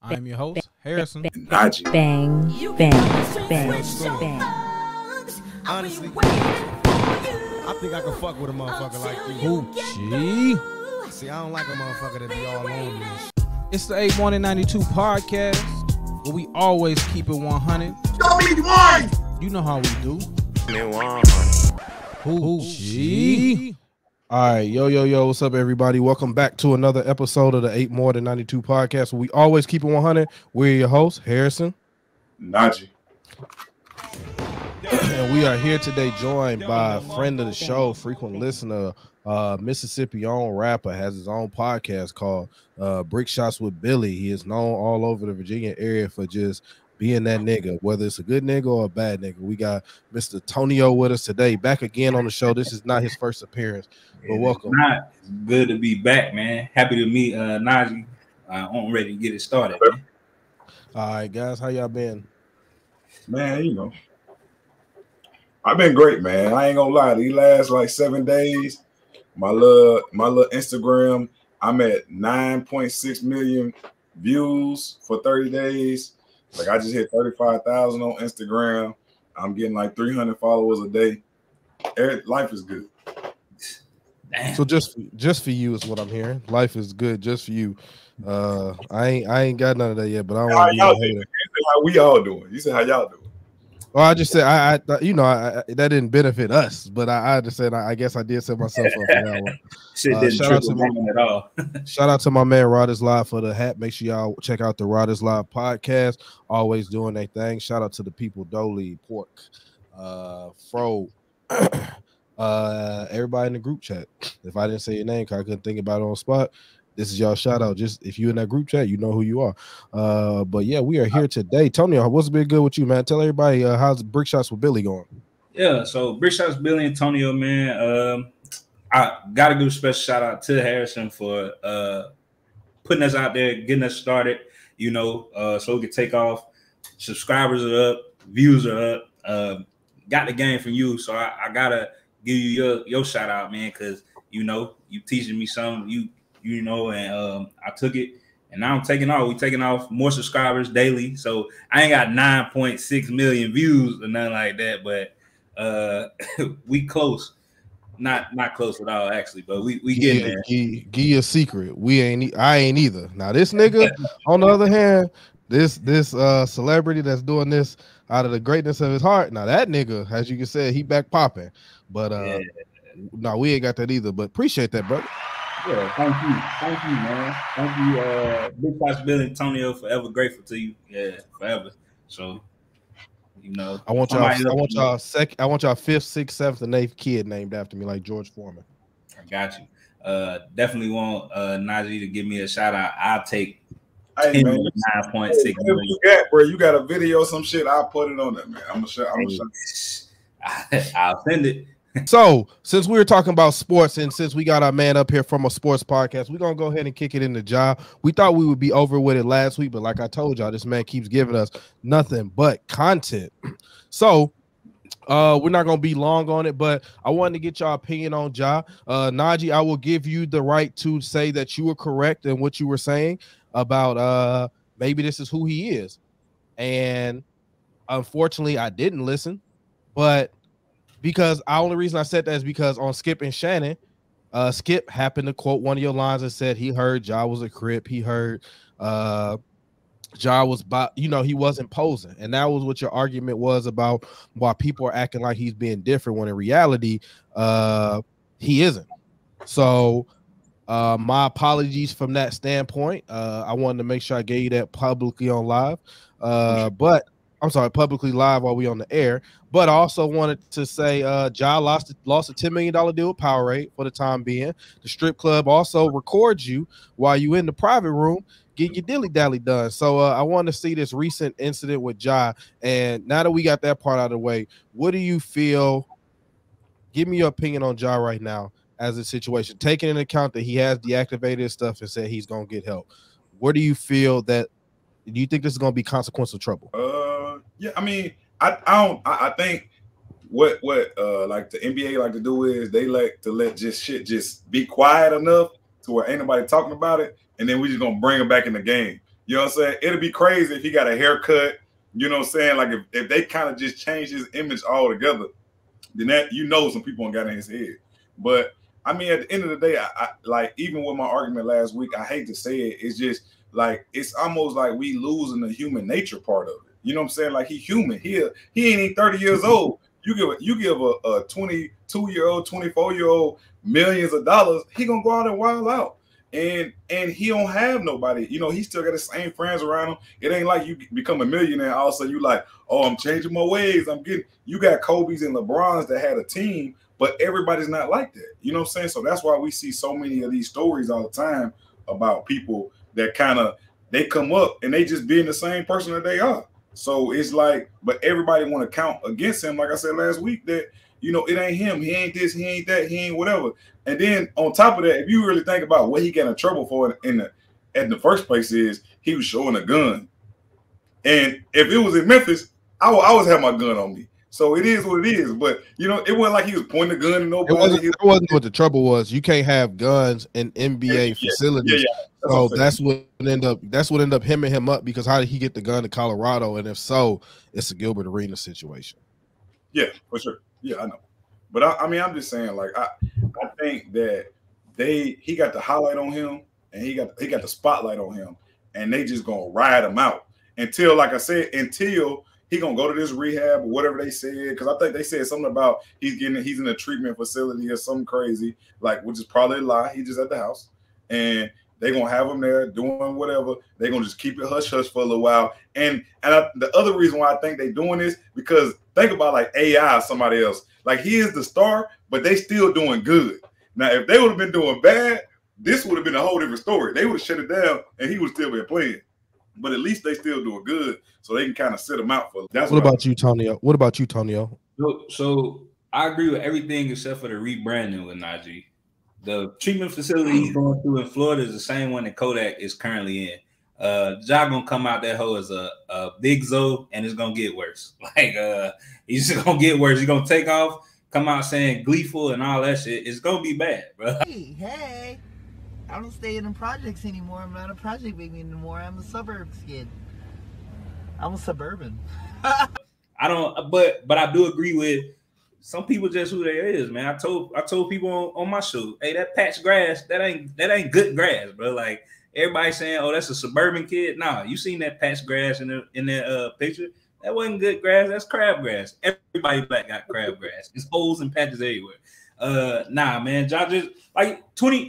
I'm your host, Harrison. Najee. Bang, bang, bang, bang. Honestly, I think I can fuck with a motherfucker like you. Hoochie. See, I don't like a motherfucker that be all on me. It's the 8 Morning 92 podcast, where we always keep it 100. Show me one. You know how we do. Hoochie. All right, yo, what's up, everybody? Welcome back to another episode of the 8 More Than 92 podcast. We always keep it 100. We're your hosts, Harrison. Najee. And we are here today joined by a friend of the show, frequent listener, Mississippi own rapper, has his own podcast called Brick Shots with Billy. He is known all over the Virginia area for just being that nigga, whether it's a good nigga or a bad nigga. We got Mr. Tonio with us today, back again on the show. This is not his first appearance, but welcome. It's good to be back, man. Happy to meet Najee. I'm ready to get it started, man. All right, guys, how y'all been? Man, you know, I've been great, man. I ain't gonna lie. These last like 7 days, my little Instagram, I'm at 9.6 million views for 30 days. Like I just hit 35,000 on Instagram. I'm getting like 300 followers a day. Life is good. Damn. So just for you is what I'm hearing. Life is good just for you. I ain't got none of that yet, but I don't want to be a hater. How we all doing? You said how y'all doing? Well, I just said I that didn't benefit us, but I just said I guess I did set myself up for that one. Shit didn't shout out triple to down at all. Shout out to my man Rod is Live for the hat. Make sure y'all check out the Rod is Live podcast. Always doing their thing. Shout out to the people Dolly, Pork, Fro, everybody in the group chat. If I didn't say your name, 'cause I couldn't think about it on the spot, this is y'all shout out. Just if you in that group chat, you know who you are. But yeah, we are here today. Tony, what's been good with you, man? Tell everybody how's Brick Shots with Billy going? Yeah, so Brick Shots, Billy, Antonio, man. I gotta give a special shout out to Harrison for putting us out there, getting us started, so we could take off. Subscribers are up, views are up. Got the game from you, so I gotta give you your shout out, man, because you teaching me something, and I took it, and now I'm taking off. We taking off more subscribers daily, so I ain't got 9.6 million views or nothing like that, but we close. Not close at all, actually, but we getting there. Give you a secret. I ain't either. Now this nigga, on the other hand, this celebrity that's doing this out of the greatness of his heart. Now that nigga, as you can say, he back popping. But no, we ain't got that either. But appreciate that, brother. Yeah, thank you, man. Thank you, Big Boss Billy, Antonio, forever grateful to you. Yeah, forever. So, I want y'all fifth, sixth, seventh, and eighth kid named after me, like George Foreman. I got you. Definitely want Najee to give me a shout out. I'll take 9.6 million. You got a video or some shit? I'll put it on there, man. I'm gonna show. I'll send it. So, since we were talking about sports, and since we got our man up here from a sports podcast, we're gonna go ahead and kick it in the job. We thought we would be over with it last week, but like I told y'all, this man keeps giving us nothing but content. So, we're not gonna be long on it, but I wanted to get y'all opinion on Ja. Najee, I will give you the right to say that you were correct in what you were saying about maybe this is who he is. And unfortunately, I didn't listen, but because the only reason I said that is because on Skip and Shannon, Skip happened to quote one of your lines and said he heard Ja was a Crip. He heard Ja was he wasn't posing. And that was what your argument was about why people are acting like he's being different when in reality, he isn't. So my apologies from that standpoint. I wanted to make sure I gave you that publicly on live. But I'm sorry, publicly live while we on the air. But I also wanted to say Ja lost a $10 million deal with Powerade for the time being. The strip club also records you while you in the private room getting your dilly-dally done. So I want to see this recent incident with Ja. And now that we got that part out of the way, what do you feel? Give me your opinion on Ja right now as a situation, taking into account that he has deactivated his stuff and said he's going to get help. Where do you feel that? Do you think this is going to be consequential trouble? Yeah, I mean, I think what like the NBA like to do is they like to let shit just be quiet enough to where ain't nobody talking about it, and then we just gonna bring them back in the game. You know what I'm saying? It'd be crazy if he got a haircut. You know what I'm saying? Like if they kind of just change his image altogether, then that some people got in his head. But I mean, at the end of the day, I like, even with my argument last week, I hate to say it, it's just like it's almost like we losing the human nature part of it. You know what I'm saying? Like, he human. He ain't even 30 years old. You give a 22-year-old, 24-year-old millions of dollars, he gonna go out and wild out. And he don't have nobody. You know, he still got the same friends around him. It ain't like you become a millionaire, all of a sudden you like, oh, I'm changing my ways. You got Kobe's and LeBron's that had a team, but everybody's not like that. You know what I'm saying? So that's why we see so many of these stories all the time about people that they come up and they just being the same person that they are. So it's like, but everybody want to count against him. Like I said last week, that, you know, it ain't him. He ain't this, he ain't that, he ain't whatever. And then on top of that, if you really think about what he got in trouble for in the first place, is he was showing a gun. And if it was in Memphis, I would always have my gun on me. So it is what it is. But, you know, it wasn't like he was pointing a gun at nobody. It wasn't what the trouble was. You can't have guns in NBA facilities. Yeah. So that's what ended up hemming him up, because how did he get the gun to Colorado? And if so, it's a Gilbert Arenas situation. Yeah, for sure. Yeah, I know. But I mean, I'm just saying, like, I think that he got the highlight on him, and he got the spotlight on him, and they just gonna ride him out until, like I said, until he gonna go to this rehab or whatever they said. Because I think they said something about he's in a treatment facility or something crazy, like, which is probably a lie. He just at the house, and they gonna have him there doing whatever. They gonna just keep it hush hush for a little while. And the other reason why I think they doing this, because think about like AI or somebody else. Like, he is the star, but they still doing good. Now, if they would have been doing bad, this would have been a whole different story. They would have shut it down, and he would still been playing. But at least they still doing good, so they can kind of sit him out for. What about you, Tonio? What about you, Tonio? So I agree with everything except for the rebranding with Najee. The treatment facility he's going through in Florida is the same one that Kodak is currently in. Ja gonna come out that hole as a big Zoe, and it's gonna get worse. Like, he's just gonna get worse. He's gonna take off, come out saying gleeful and all that shit. It's gonna be bad, bro. Hey, I don't stay in the projects anymore. I'm not a project baby anymore. I'm a suburbs kid. I'm a suburban. I don't, but I do agree with some people just who they is, man. I told people on my show, hey, that patch grass, that ain't good grass, bro. Like, everybody saying, oh, that's a suburban kid. Nah, you seen that patch grass in that picture? That wasn't good grass. That's crabgrass. Everybody black got crabgrass. There's holes and patches everywhere. Nah, man. Ja just like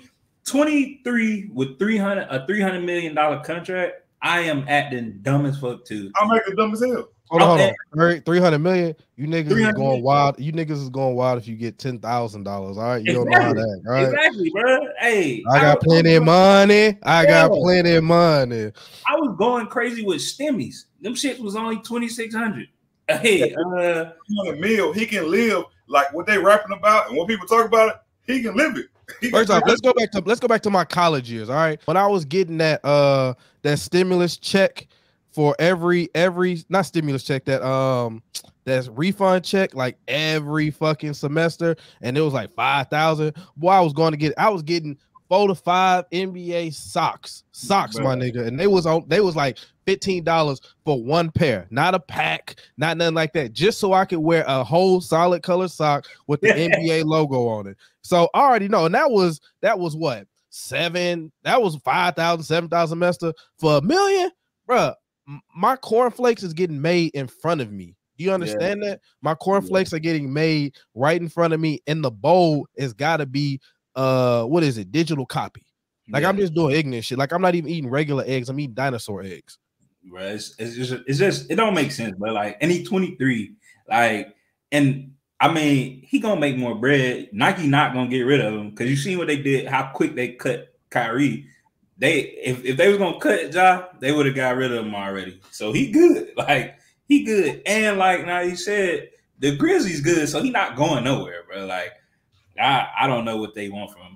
23 with a $300 million contract. I am acting dumb as fuck too. I'm acting dumb as hell. Hold on. 300 million. You niggas is going wild. You niggas is going wild if you get $10,000. All right, you don't know how that. All right? Exactly, bro. Hey, I got plenty of money. I got plenty of money. I was going crazy with stimmies. Them shits was only 2,600. Hey, $200 million. He can live like what they rapping about, and when people talk about it, he can live it. First off, let's go back to my college years. All right, when I was getting that stimulus check for every not stimulus check, that's refund check, like every fucking semester, and it was like 5,000. Boy, I was getting 4 to 5 NBA socks, my nigga, and they was like $15 for one pair, not a pack, not nothing like that, just so I could wear a whole solid color sock with the NBA logo on it. So I already know, and that was what, 7? That was 5,000, 7,000 semester for $1 million, bruh. My cornflakes is getting made in front of me. Do you understand that? My cornflakes are getting made right in front of me, and the bowl has got to be what is it? Digital copy. Like, I'm just doing ignorant shit. Like, I'm not even eating regular eggs. I'm eating dinosaur eggs. Right. It's just it don't make sense, but like, and he 23, like, and I mean, he gonna make more bread. Nike not gonna get rid of him, because you seen what they did, how quick they cut Kyrie. If they was gonna cut Ja, they would have got rid of him already. So he good. Like, he good. And like now he said, the Grizzlies good, so he not going nowhere, bro. Like, I don't know what they want from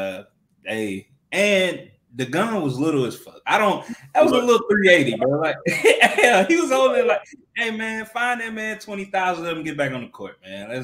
him. And the gun was little as fuck. That was a little 380, bro. Like, yeah, he was over there like, hey man, find that man 20,000 of them, get back on the court, man.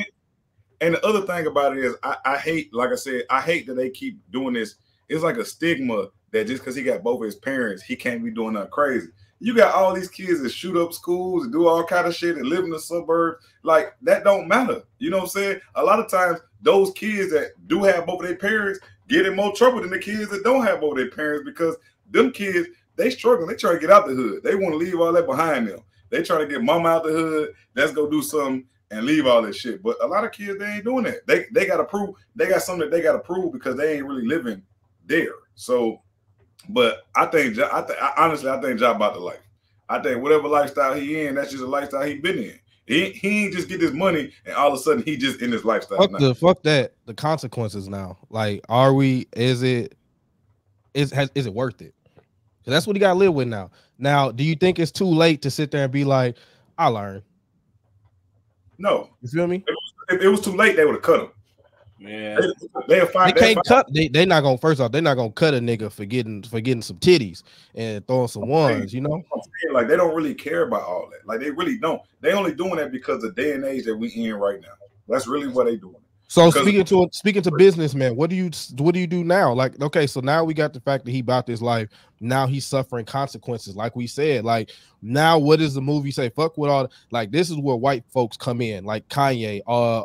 And the other thing about it is, I hate, like I said, I hate that they keep doing this. It's like a stigma that just because he got both of his parents, he can't be doing nothing crazy. You got all these kids that shoot up schools and do all kind of shit and live in the suburbs. Like, that don't matter. You know what I'm saying? A lot of times, those kids that do have both of their parents get in more trouble than the kids that don't have both of their parents, because them kids, they struggling. They try to get out the hood. They want to leave all that behind them. They try to get mama out the hood. Let's go do something and leave all this shit. But a lot of kids, they ain't doing that. They got to prove. They got something that they got to prove because they ain't really living there. So, but honestly, I think Ja about the life. I think whatever lifestyle he in, that's just a lifestyle he been in. He ain't just get this money and all of a sudden he just in this lifestyle. Fuck that. The consequences now. Like, is it worth it? So that's what he got to live with now. Now, do you think it's too late to sit there and be like, I learned? No. You feel me? If it was too late, they would have cut him. Yeah, they can't cut. They're not gonna. First off, they're not gonna cut a nigga for getting some titties and throwing some ones. You know, like, they don't really care about all that. Like, they really don't. They only doing that because of the day and age that we in right now. That's really what they doing. So speaking to businessmen, what do you do now? Like, okay, so now we got the fact that he bought this life. Now he's suffering consequences. Like we said, like, now what does the movie say? Fuck with all, like, this is where white folks come in, like Kanye,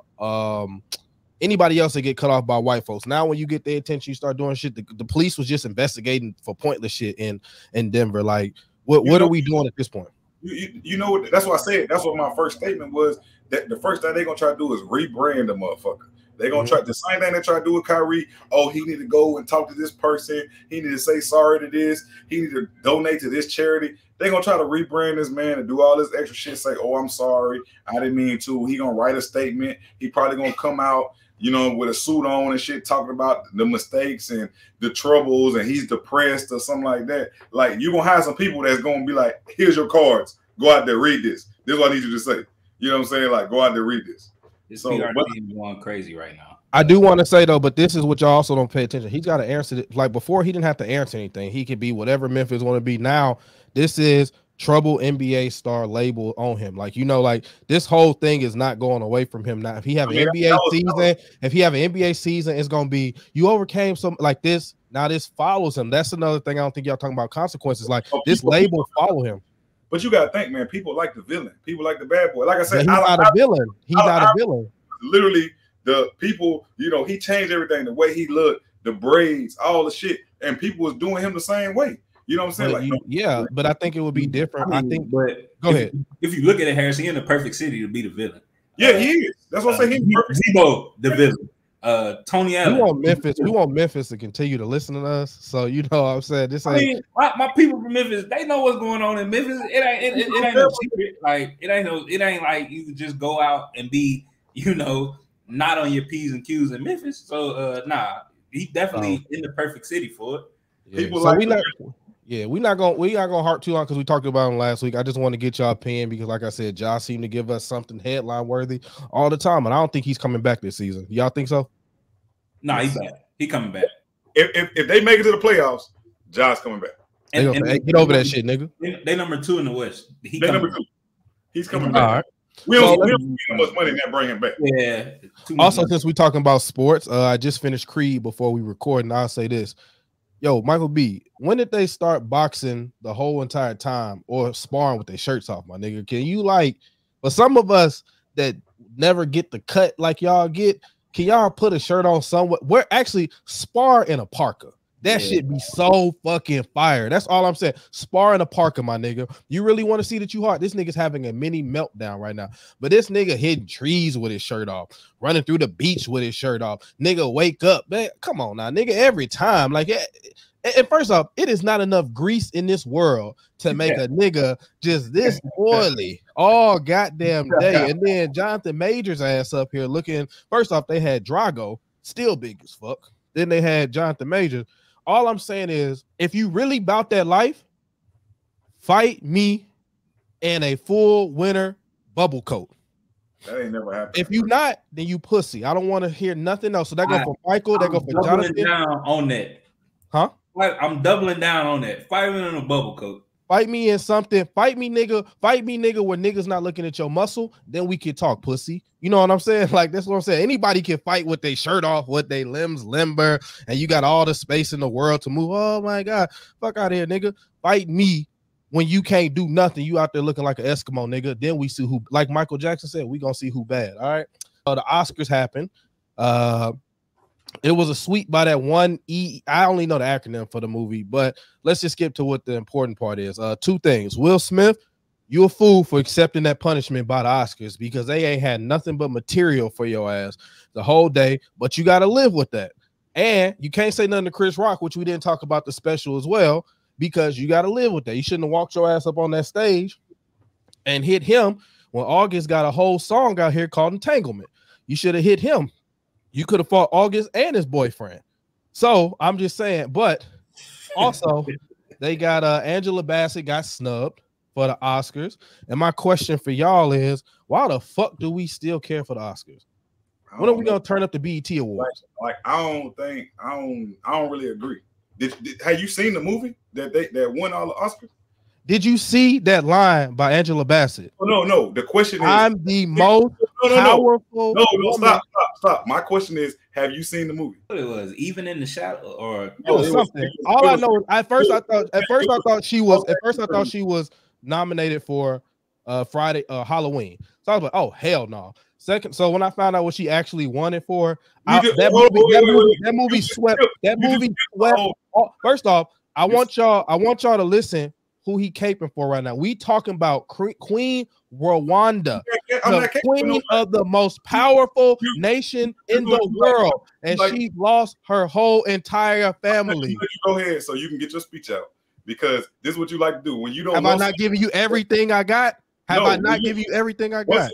anybody else that get cut off by white folks. Now when you get their attention, you start doing shit. The police was just investigating for pointless shit in Denver. Like, what are we doing at this point? You know what? That's what I said. That's what my first statement was. That the first thing they're gonna try to do is rebrand the motherfucker. They're gonna try the same thing they try to do with Kyrie. Oh, he need to go and talk to this person. He need to say sorry to this. He need to donate to this charity. They're gonna try to rebrand this man and do all this extra shit. Say, oh, I'm sorry, I didn't mean to. He gonna write a statement. He probably gonna come out, you know, with a suit on and shit, talking about the mistakes and the troubles, and he's depressed or something like that. Like, you gonna have some people that's gonna be like, here's your cards. Go out there, read this. This is what I need you to say. You know what I'm saying? Like, go out there, read this. This PR team going crazy right now. I do want to say though, but this is what y'all also don't pay attention. He's got to answer it. Like, before, he didn't have to answer anything. He could be whatever Memphis want to be. Now, this is trouble NBA star label on him. Like, you know, like, this whole thing is not going away from him. Now, if he have an NBA season, it's gonna be, you overcame some like this. Now this follows him. That's another thing. I don't think y'all talking about consequences. Like, this label follow him. But you gotta think, man. People like the villain. People like the bad boy. Like I said, he's not a villain. He's not a villain. Literally, the people, you know, he changed everything. The way he looked, the braids, all the shit, and people was doing him the same way. You know what I'm saying? Like, but I think it would be different. I think. But go ahead. If you look at it, Harris, he in the perfect city to be the villain. Yeah, he is. That's what I'm saying. He's perfect. Zebo, the villain. Tony Allen. We want Memphis to continue to listen to us. So, you know what I'm saying? This ain't, I mean, my people from Memphis, they know what's going on in Memphis. It ain't no secret. Like, it ain't like you can just go out and be, you know, not on your P's and Q's in Memphis. So nah, he definitely in the perfect city for it. Yeah. People so we're not gonna harp too long because we talked about him last week. I just want to get y'all opinion because, like I said, Josh seemed to give us something headline worthy all the time, and I don't think he's coming back this season. Y'all think so? No, he's back. He coming back. If they make it to the playoffs, Josh coming back. And get over that shit, nigga. They number 2 in the West. They number 2. He's coming back. All right. We don't need that much money to bring him back. Yeah. Also, since we're talking about sports, I just finished Creed before we record, and I'll say this. Yo, Michael B, when did they start boxing the whole entire time or sparring with their shirts off, my nigga? Can you, like, for some of us that never get the cut like y'all get, can y'all put a shirt on somewhere? We're actually spar in a parka. That shit be so fucking fire. That's all I'm saying. Spar in a parka, my nigga. You really want to see that you hard? This nigga's having a mini meltdown right now. But this nigga hitting trees with his shirt off, running through the beach with his shirt off. Nigga, wake up, man. Come on now, nigga. Every time, like, and first off, it is not enough grease in this world to make a nigga just this oily all goddamn day. And then Jonathan Majors ass up here looking. First off, they had Drago, still big as fuck. Then they had Jonathan Majors. All I'm saying is, if you really about that life, fight me in a full winter bubble coat. That ain't never happened. If you not, then you pussy. I don't want to hear nothing else. So that go for Michael. That go for Jonathan. Down on that, huh? I'm doubling down on that. Fighting in a bubble coat. Fight me in something. Fight me, nigga. Fight me, nigga, where niggas not looking at your muscle. Then we can talk, pussy. You know what I'm saying? Like, that's what I'm saying. Anybody can fight with their shirt off, with their limbs limber, and you got all the space in the world to move. Oh, my God. Fuck out of here, nigga. Fight me when you can't do nothing. You out there looking like an Eskimo, nigga. Then we see who, like Michael Jackson said, we going to see who bad. All right? The Oscars happened. It was a sweep by that one E. I only know the acronym for the movie, but let's just skip to what the important part is. Two things. Will Smith, you a fool for accepting that punishment by the Oscars because they ain't had nothing but material for your ass the whole day, but you got to live with that. And you can't say nothing to Chris Rock, which we didn't talk about the special as well, because you got to live with that. You shouldn't have walked your ass up on that stage and hit him when August got a whole song out here called Entanglement. You should have hit him. You could have fought August and his boyfriend. So I'm just saying, but also they got Angela Bassett got snubbed for the Oscars. And my question for y'all is, why the fuck do we still care for the Oscars? When are we gonna turn up the BET Awards? Like I don't really agree. Have you seen the movie that won all the Oscars? Did you see that line by Angela Bassett? No. The question is, I'm the most powerful. No, stop. My question is, have you seen the movie? It was Even in the Shadow, or it was something. All I know is at first I thought she was nominated for Friday Halloween. So I was like, oh hell no. Second, so when I found out what she actually won it for, that movie swept. First off, I want y'all to listen. Who he caping for right now? We talking about Queen Rwanda, the queen of the most powerful nation in the world, and she lost her whole entire family. Go ahead, so you can get your speech out, because this is what you like to do when you don't. Have I not given you everything I got? Have I not given you everything I got?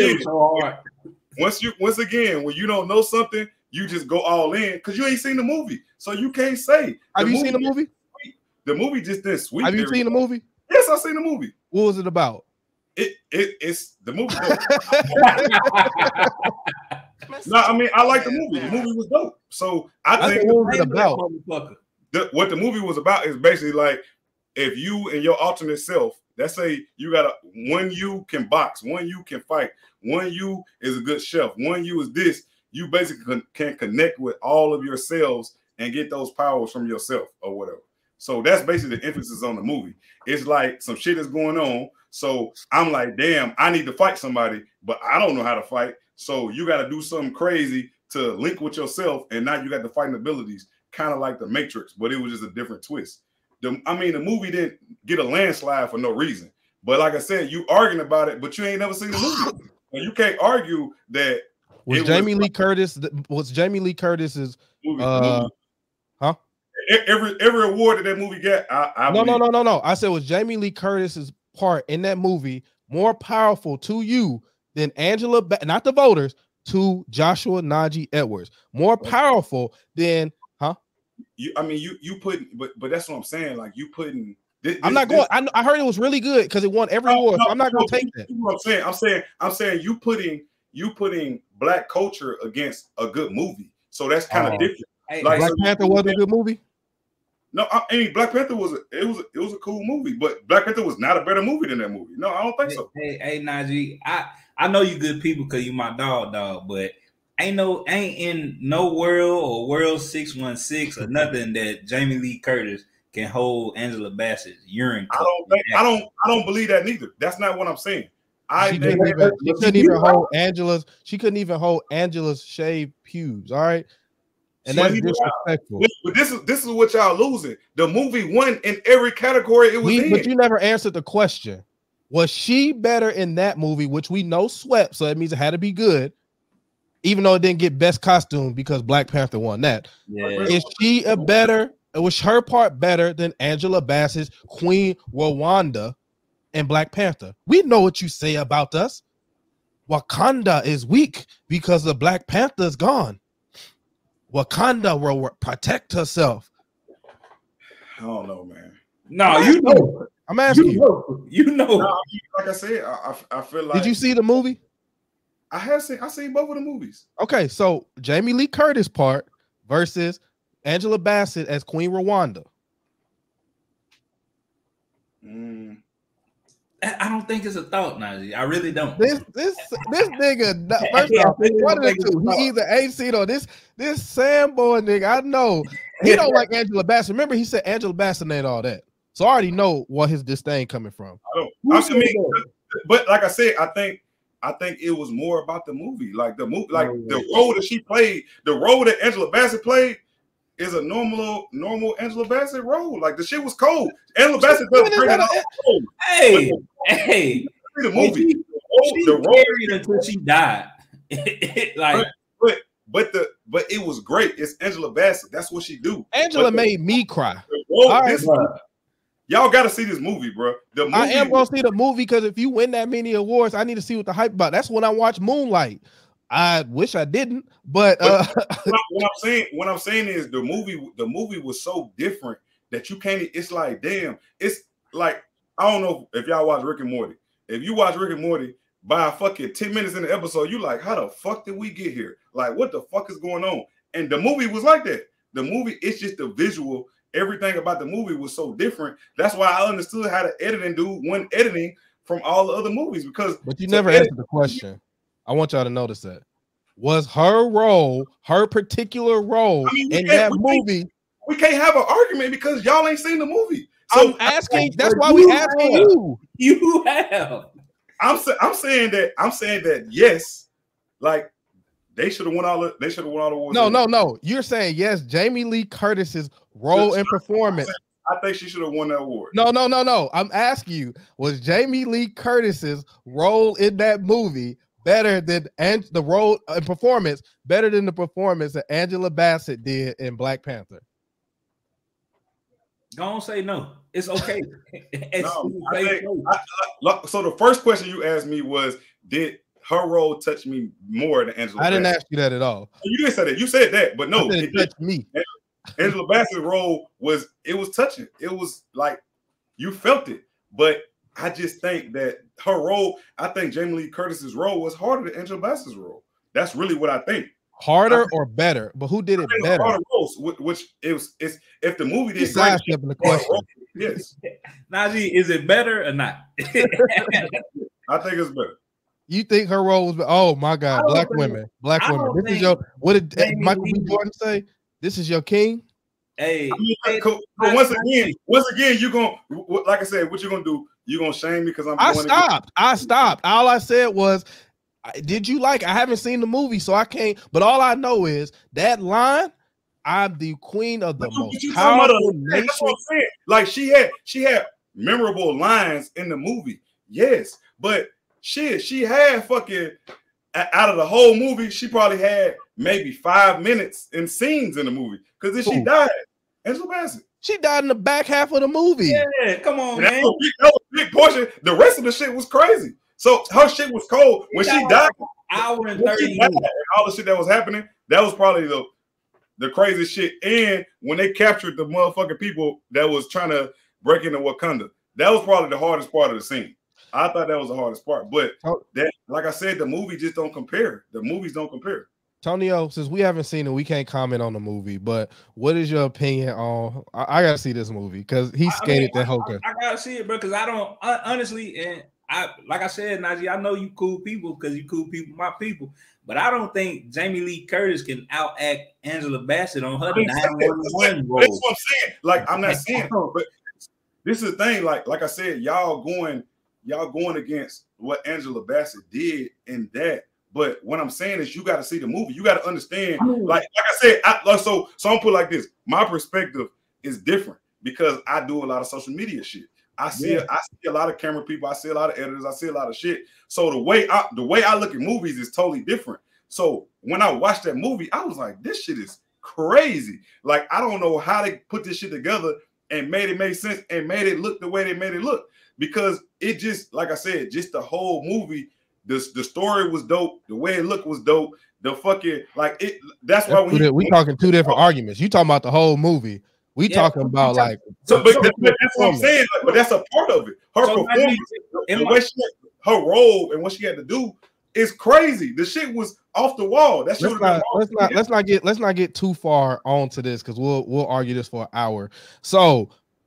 Once again, when you don't know something, you just go all in because you ain't seen the movie, so you can't say. Have you seen the movie? The movie just didn't sweep. Have you seen the movie? Yes, I've seen the movie. What was it about? It's the movie. No, I mean I like the movie. The movie was dope. So I think what the movie was about is basically like if you and your alternate self. Let's say you got one you can box, one you can fight, one you is a good chef, one you is this. You basically can connect with all of yourselves and get those powers from yourself or whatever. So that's basically the emphasis on the movie. It's like some shit is going on. So I'm like, damn, I need to fight somebody, but I don't know how to fight. So you got to do something crazy to link with yourself. And now you got the fighting abilities, kind of like the Matrix, but it was just a different twist. The movie didn't get a landslide for no reason. But like I said, you arguing about it, but you ain't never seen the movie. And you can't argue that. Was Jamie Lee Curtis's movie? Every award that movie got, No. I said, was Jamie Lee Curtis's part in that movie more powerful to you than not the voters, to Joshua Najee Edwards? More powerful than, You put, but that's what I'm saying. Like you putting. I heard it was really good because it won every award. So I'm not going to take that. What I'm saying you putting black culture against a good movie. So that's kind of different. Like Black Panther wasn't a good movie. No, I mean Black Panther was a cool movie, but Black Panther was not a better movie than that movie. No, I don't think so. Hey, Najee, I know you good people because you my dog, but ain't in no world or World 616 or nothing that Jamie Lee Curtis can hold Angela Bassett's urine. I don't believe that neither. That's not what I'm saying. She couldn't even hold Angela's shaved pubes. All right. And that's disrespectful. But this is what y'all losing. The movie won in every category it was in. But you never answered the question. Was she better in that movie, which we know swept, so that means it had to be good, even though it didn't get best costume because Black Panther won that. Yeah. Was her part better than Angela Bassett's Queen Rwanda and Black Panther? We know what you say about us. Wakanda is weak because the Black Panther's gone. Wakanda will protect herself. I don't know, man. No, you know. I'm asking you. You know. No, like I said, I feel like. Did you see the movie? I seen both of the movies. Okay, so Jamie Lee Curtis part versus Angela Bassett as Queen Rwanda. I don't think it's a thought, Najee. I really don't. This nigga. First off, one of the two. He either ain't seen or this Sam boy nigga. I know he don't like Angela Bassett. Remember, he said Angela Bassett ain't all that. So I already know what his disdain coming from. But like I said, I think it was more about the movie. Like the movie, like the role that she played, the role that Angela Bassett played is a normal Angela Bassett role. Like the shit was cold. Angela Bassett does great. Hey, the movie, the role until she died. But it was great. It's Angela Bassett. That's what she do. Angela made me cry. Y'all got to see this movie, bro. I am gonna see the movie because if you win that many awards, I need to see what the hype about. That's when I watch Moonlight. I wish I didn't, but what I'm saying is the movie was so different that you can't. It's like, damn. It's like, I don't know if y'all watch Rick and Morty. If you watch Rick and Morty, by fucking 10 minutes in the episode, you like, how the fuck did we get here? Like, what the fuck is going on? And the movie was like that. The movie, it's just the visual. Everything about the movie was so different. That's why I understood how the editing dude went editing from all the other movies. But you never answered the question. I want y'all to notice that. Was her role, her particular role in that movie? We can't have an argument because y'all ain't seen the movie. So I'm asking. That's why we asking you. You have. I'm saying that yes, like they should have won all the awards. No. You're saying yes. Jamie Lee Curtis's role and performance. I think she should have won that award. No. I'm asking you, was Jamie Lee Curtis's role in that movie better than the role and performance better than the performance that Angela Bassett did in Black Panther? Don't say no. It's okay. So the first question you asked me was, did her role touch me more than Angela Bassett? I didn't ask you that at all. You didn't say that. You said that, but no, it touched me. Angela Bassett's role was touching. It was like you felt it. But I just think that her role, I think Jamie Lee Curtis's role was harder than Angela Bassett's role. That's really what I think. Harder or better? But who did it better? Harder roles, which it's if the movie did great, the question. Yes. Najee, is it better or not? I think it's better. You think her role was? Oh my God, Black women. This is your. What did Michael B. Jordan say? This is your king. Hey, once again, you gonna, like I said, what you gonna do? You gonna shame me because I stopped. All I said was, did you like? I haven't seen the movie, so I can't. But all I know is that line. I'm the queen of the most powerful nation. That's what I'm saying. Like she had memorable lines in the movie, yes, but shit, she had fucking out of the whole movie, she probably had maybe 5 minutes in scenes in the movie. Because then she died. Angela Bassett. She died in the back half of the movie. Yeah, come on, man. That was a big portion. The rest of the shit was crazy. So her shit was cold. When she died, hour and 30 minutes. All the shit that was happening, that was probably the craziest shit. And when they captured the motherfucking people that was trying to break into Wakanda, that was probably the hardest part of the scene. I thought that was the hardest part. But that, like I said, the movie just don't compare. The movies don't compare. Tonio, since we haven't seen it, we can't comment on the movie. But what is your opinion on? I gotta see this movie because he skated that Hoka. I gotta see it, bro. Because I don't honestly, and like I said, Najee, I know you cool people because you cool people, my people. But I don't think Jamie Lee Curtis can outact Angela Bassett on her 911 role. That's what I'm saying. Like I'm not saying, but this is the thing. Like I said, y'all going against what Angela Bassett did in that. But what I'm saying is you got to see the movie. You got to understand. Like I said, so I'm put like this. My perspective is different because I do a lot of social media shit. I see a lot of camera people. I see a lot of editors. I see a lot of shit. So the way I look at movies is totally different. So when I watched that movie, I was like, this shit is crazy. Like I don't know how they put this shit together and made it make sense and made it look the way they made it look. Because it just, like I said, just the whole movie, the story was dope. The way it looked was dope. The fucking like it. That's why we talking two different arguments. You talking about the whole movie. We talking about like. So, but that's what I'm saying. Like, but that's a part of it. Her performance, the way her role and what she had to do is crazy. The shit was off the wall. That shit let's not get too far onto this because we'll argue this for an hour. So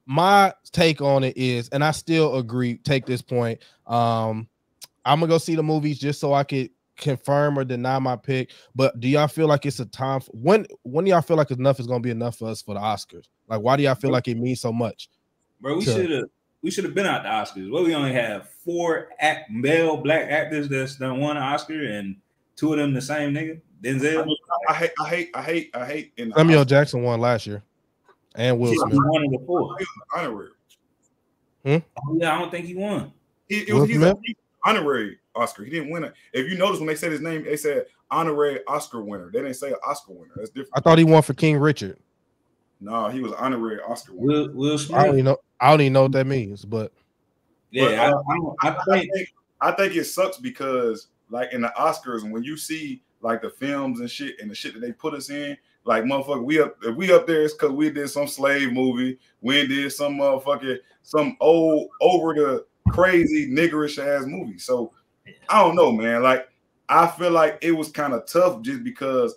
my take on it is, and I still agree, take this point. I'm gonna go see the movies just so I could confirm or deny my pick. But do y'all feel like it's a time when do y'all feel like enough is gonna be enough for us for the Oscars? Like, why do y'all feel like it means so much? Bro, we should have been out the Oscars. Well, we only have 4 male black actors that's done won an Oscar, and 2 of them the same nigga. Denzel. I hate. Samuel Jackson won last year, and Will Smith. He won it before. He was honorary. Yeah, I don't think he won. He's an honorary Oscar. He didn't win it. If you notice when they said his name, they said honorary Oscar winner. They didn't say Oscar winner. That's different. I thought he won for King Richard. No, he was honorary Oscar winner. Will Smith. I don't even know what that means, but yeah, I think it sucks because like in the Oscars, when you see like the films and shit and the shit that they put us in, like motherfucker, if we up there, it's because we did some slave movie, we did some some old over the crazy niggerish ass movie. So I don't know, man. Like I feel like it was kind of tough just because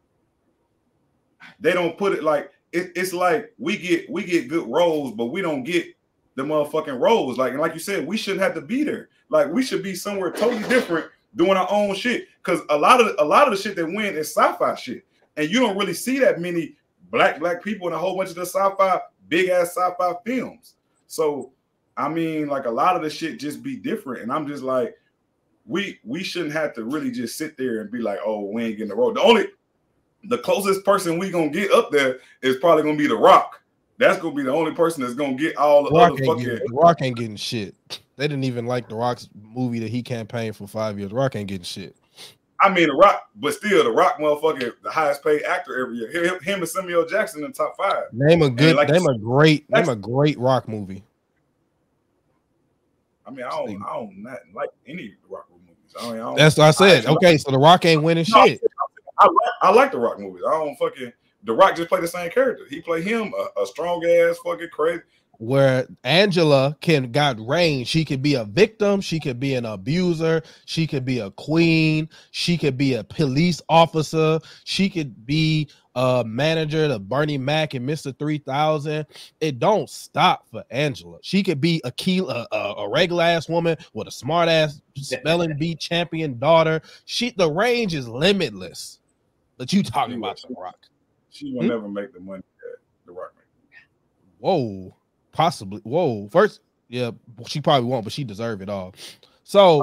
they don't put it like it's like we get good roles, but we don't get the motherfucking roles. Like, and like you said, we shouldn't have to be there. Like we should be somewhere totally different doing our own shit. Because a lot of the shit that win is sci-fi shit. And you don't really see that many black people in a whole bunch of the sci-fi, big ass sci-fi films. So I mean, like a lot of the shit just be different. And I'm just like, we shouldn't have to really just sit there and be like, oh, we ain't getting the role. The closest person we gonna get up there is probably gonna be The Rock. That's gonna be the only person that's gonna get all the other fucking. The Rock ain't getting shit. They didn't even like The Rock's movie that he campaigned for 5 years. The Rock ain't getting shit. I mean, The Rock, but still, The Rock, motherfucker, the highest paid actor every year. Him and Samuel Jackson in the top 5. Name a great Rock movie. I mean, I don't not like any Rock movies. That's what I said. Okay, so The Rock ain't winning shit. I like the Rock movies. I don't fucking. The Rock just play the same character. He play him a strong ass fucking crazy. Where Angela got range. She could be a victim. She could be an abuser. She could be a queen. She could be a police officer. She could be a manager to Bernie Mac and Mr. 3000. It don't stop for Angela. She could be a regular ass woman with a smart ass spelling bee champion daughter. The range is limitless. But you talking about The Rock. She will never make the money that The Rock makes. Whoa. Possibly. Whoa. First, yeah, she probably won't, but she deserve it all. So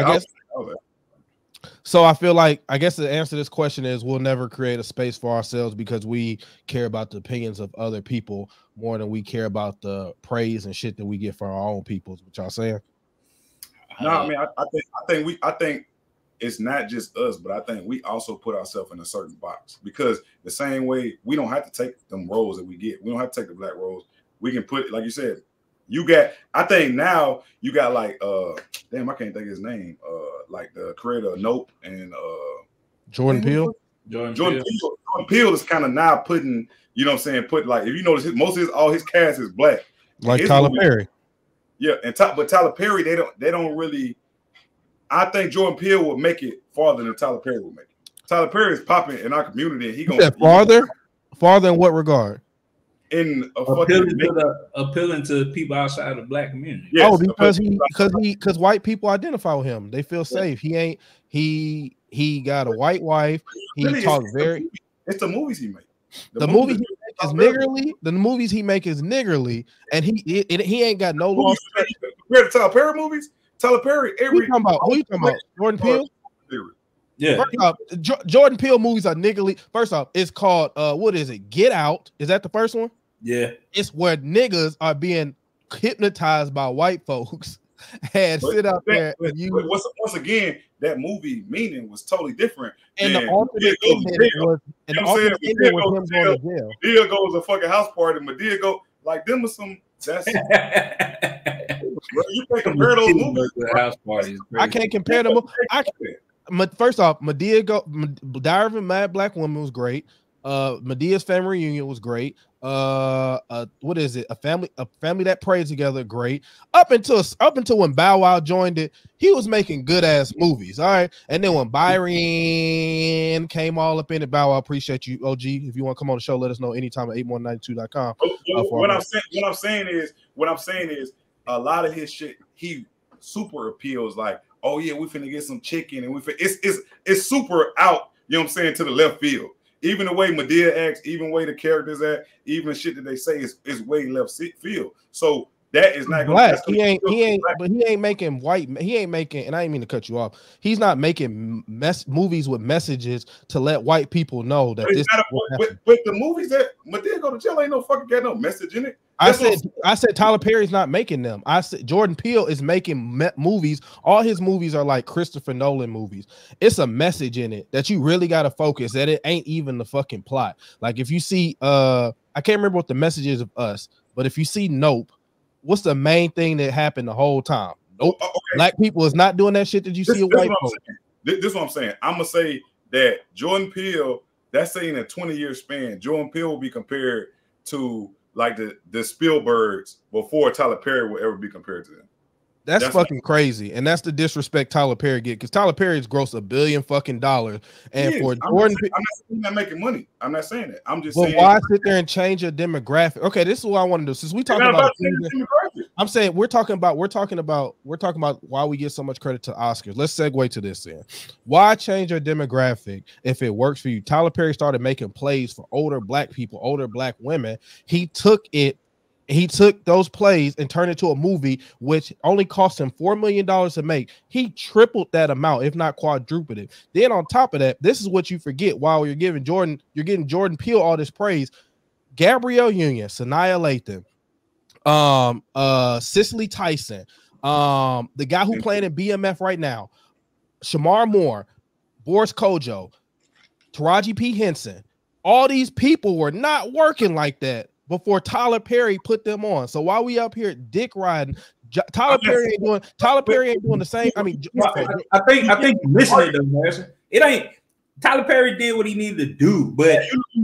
I feel like, I guess the answer to this question is we'll never create a space for ourselves because we care about the opinions of other people more than we care about the praise and shit that we get from our own peoples. What y'all saying? No, I mean, I think it's not just us, but I think we also put ourselves in a certain box because the same way we don't have to take them roles that we get. We don't have to take the black roles. We can put, like you said, I think now you got like, damn, I can't think of his name. Like the creator of Nope and Jordan Peele. Jordan Peele is kind of now putting, you know what I'm saying, if you notice all his cast is black. Like Tyler Perry. Yeah, but Tyler Perry, they don't really. I think Jordan Peele will make it farther than Tyler Perry will make it. Tyler Perry is popping in our community, and he gonna farther in what regard? In appealing to people outside the black community. Yes, because white people identify with him. They feel safe. He got a white wife. He talks very. It's the movies he makes. The movies he make is niggerly. The movies he make is niggerly, and he ain't got no loss. Compared to Tyler Perry movies. Tyler Perry, who you talking about? Jordan Peele? Yeah. First off, Jordan Peele movies are niggerly. First off, it's called what is it? Get Out. Is that the first one? Yeah. It's where niggas are being hypnotized by white folks and sit out there. Once again, that movie meaning was totally different. And the alternate ending was him going to jail. Madea goes to a fucking house party. Madea go like them was some. That's you can't compare those movies. House parties. I can't compare them. First off, Diary of a Mad Black Woman was great. Medea's family reunion was great. What is it? A family that prays together, great. Up until when Bow Wow joined it, he was making good ass movies. All right. And then when Byron came all up in it, Bow Wow, appreciate you, OG. If you want to come on the show, let us know anytime at 8192.com. What I'm saying is a lot of his shit, he super appeals like, oh yeah, we finna get some chicken, and it's super out, you know what I'm saying, to the left field. Even the way Madea acts, even the way the characters act, even shit that they say is way left field. So that is not black. He ain't making white. He ain't making, and I didn't mean to cut you off. He's not making movies with messages to let white people know that this. But the movies that Madea go to jail ain't no fucking got no message in it. I said Tyler Perry's not making them. I said Jordan Peele is making movies. All his movies are like Christopher Nolan movies. It's a message in it that you really got to focus. That it ain't even the fucking plot. Like if you see, I can't remember what the message is of Us, but if you see Nope, what's the main thing that happened the whole time? Nope. Okay. Black people is not doing that shit that you see a white people. This is what I'm saying. I'm gonna say that Jordan Peele, that's saying a 20-year span. Jordan Peele will be compared to like the Spielbergs before Tyler Perry will ever be compared to them. That's fucking crazy, and that's the disrespect Tyler Perry get, because Tyler Perry's grossed $1 billion fucking dollars, and for Jordan, I'm not making money. I'm not saying that. I'm just saying. Why sit there and change your demographic? Okay, this is what I want to do. Since we talking about I'm saying we're talking about why we get so much credit to Oscars. Let's segue to this then. Why change your demographic if it works for you? Tyler Perry started making plays for older black people, older black women. He took those plays and turned it to a movie, which only cost him $4 million to make. He tripled that amount, if not quadrupled it. Then on top of that, this is what you forget while you're getting Jordan Peele all this praise. Gabrielle Union, Sanaa Lathan, Cicely Tyson, the guy who playing in BMF right now, Shamar Moore, Boris Kojo, Taraji P. Henson. All these people were not working like that before Tyler Perry put them on. So while we up here dick riding, Tyler Perry ain't doing the same. I mean, I think you're missing it though, man. It ain't Tyler Perry did what he needed to do, but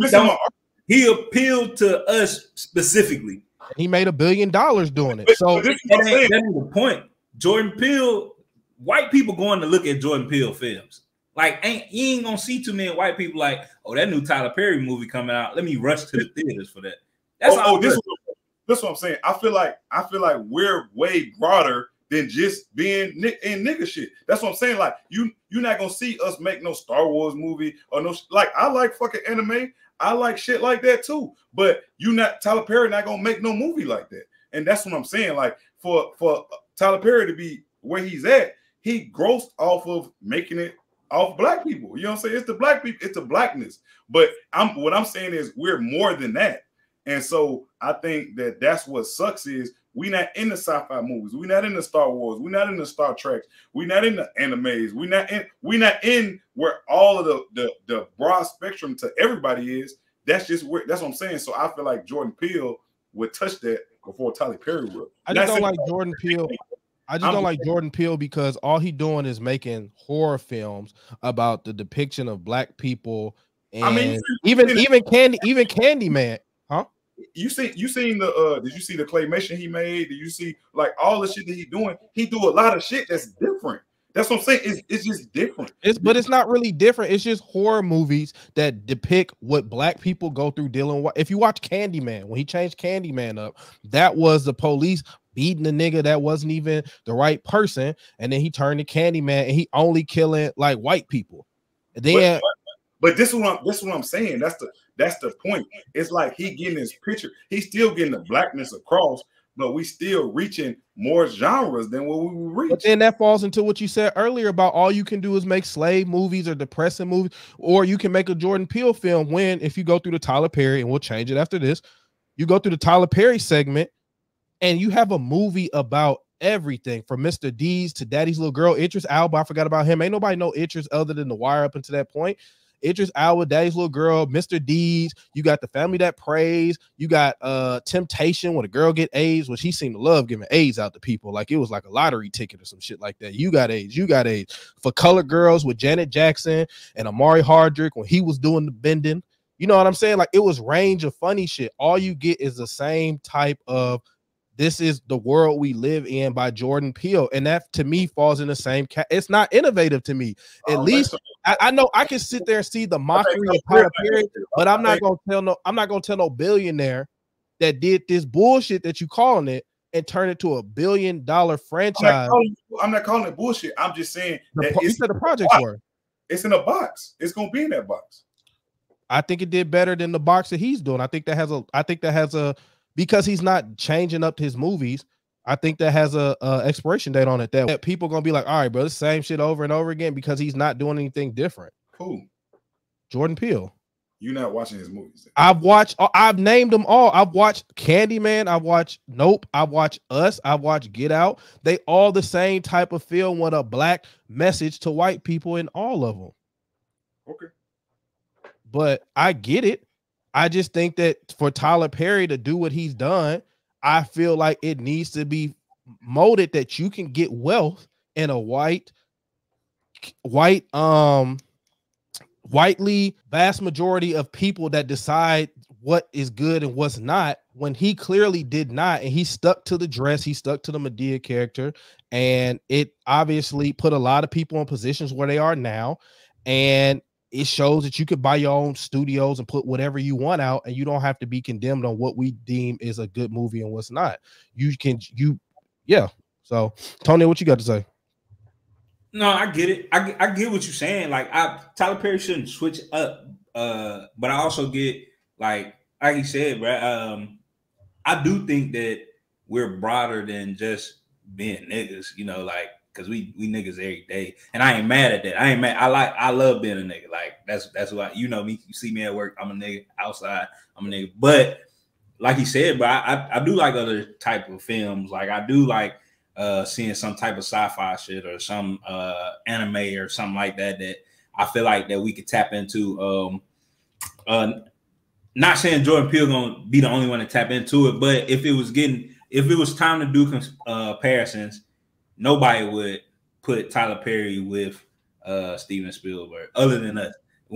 he appealed to us specifically. He made $1 billion doing it. So that ain't the point. Jordan Peele, white people going to look at Jordan Peele films. Like, you ain't gonna see too many white people like, oh, that new Tyler Perry movie coming out. Let me rush to the theaters for that. That's this is what I'm saying. I feel like we're way broader than just being in nigga shit. That's what I'm saying. Like you're not gonna see us make no Star Wars movie or no like. I like fucking anime. I like shit like that too. But Tyler Perry not gonna make no movie like that. And that's what I'm saying. Like for Tyler Perry to be where he's at, he grossed off of making it off black people. You know what I'm saying? It's the black people. It's the blackness. But what I'm saying is we're more than that. And so I think that's what sucks is we not in the sci-fi movies. We're not in the Star Wars. We're not in the Star Treks. We're not in the animes. We're not in where all of the broad spectrum to everybody is. That's what I'm saying. So I feel like Jordan Peele would touch that before Tyler Perry would. I just don't like Jordan Peele. I just don't like Jordan Peele because all he doing is making horror films about the depiction of black people. And I mean, even Candyman. Huh? You seen the did you see the claymation he made? Did you see like all the shit that he doing? He do a lot of shit that's different. That's what I'm saying. It's just different. But it's not really different. It's just horror movies that depict what black people go through dealing with. If you watch Candyman, when he changed Candyman up, that was the police beating the nigga that wasn't even the right person, and then he turned to Candyman and he only killing like white people. And then but this is what I'm saying. That's the point. It's like he getting his picture. He's still getting the blackness across, but we still reaching more genres than what we reach. But then that falls into what you said earlier about all you can do is make slave movies or depressing movies, or you can make a Jordan Peele film when, if you go through the Tyler Perry, and we'll change it after this, you go through the Tyler Perry segment and you have a movie about everything from Mr. Deeds to Daddy's Little Girl. Idris Elba, I forgot about him. Ain't nobody know Idris other than The Wire up until that point. Idris Elba, Daddy's Little Girl, Mr. Deeds. You got The Family That Prays. You got Temptation, when a girl get AIDS, which he seemed to love giving AIDS out to people. Like it was like a lottery ticket or some shit like that. You got AIDS. You got AIDS. For Colored Girls with Janet Jackson and Amari Hardrick when he was doing the bending. You know what I'm saying? Like it was range of funny shit. All you get is the same type of "This is the world we live in" by Jordan Peele, and that to me falls in the same it's not innovative to me. At least I know I can sit there and see the mockery of Tyler Perry, but I'm not gonna tell no billionaire that did this bullshit that you calling it and turn it to $1 billion franchise. I'm not calling it bullshit. I'm just saying that you said the projects were. It's in a box. It's gonna be in that box. I think it did better than the box that he's doing. I think that has a because he's not changing up his movies. I think that has a expiration date on it that people gonna be like, all right, bro, the same shit over and over again because he's not doing anything different. Who? Jordan Peele. You're not watching his movies. I've named them all. I've watched Candyman. I've watched Nope. I've watched Us. I've watched Get Out. They all the same type of film with a black message to white people in all of them. Okay. But I get it. I just think that for Tyler Perry to do what he's done, I feel like it needs to be molded that you can get wealth in a whitely vast majority of people that decide what is good and what's not, when he clearly did not, and he stuck to the dress, he stuck to the Madea character, and it obviously put a lot of people in positions where they are now, and it shows that you could buy your own studios and put whatever you want out, and you don't have to be condemned on what we deem is a good movie and what's not. So Tony, what you got to say? No, I get it. I get what you're saying. Like, Tyler Perry shouldn't switch up. But I also get like he said, bro. I do think that we're broader than just being niggas. You know, like because we niggas every day, and I ain't mad at that. I ain't mad. I love being a nigga. Like that's why you know me. You see me at work. I'm a nigga. Outside, I'm a nigga. But like he said, bro, I do like other type of films. Like I do like. Seeing some type of sci-fi shit or some anime or something like that I feel like that we could tap into. Not saying Jordan Peele gonna be the only one to tap into it, but if it was time to do comparisons, nobody would put Tyler Perry with Steven Spielberg other than us.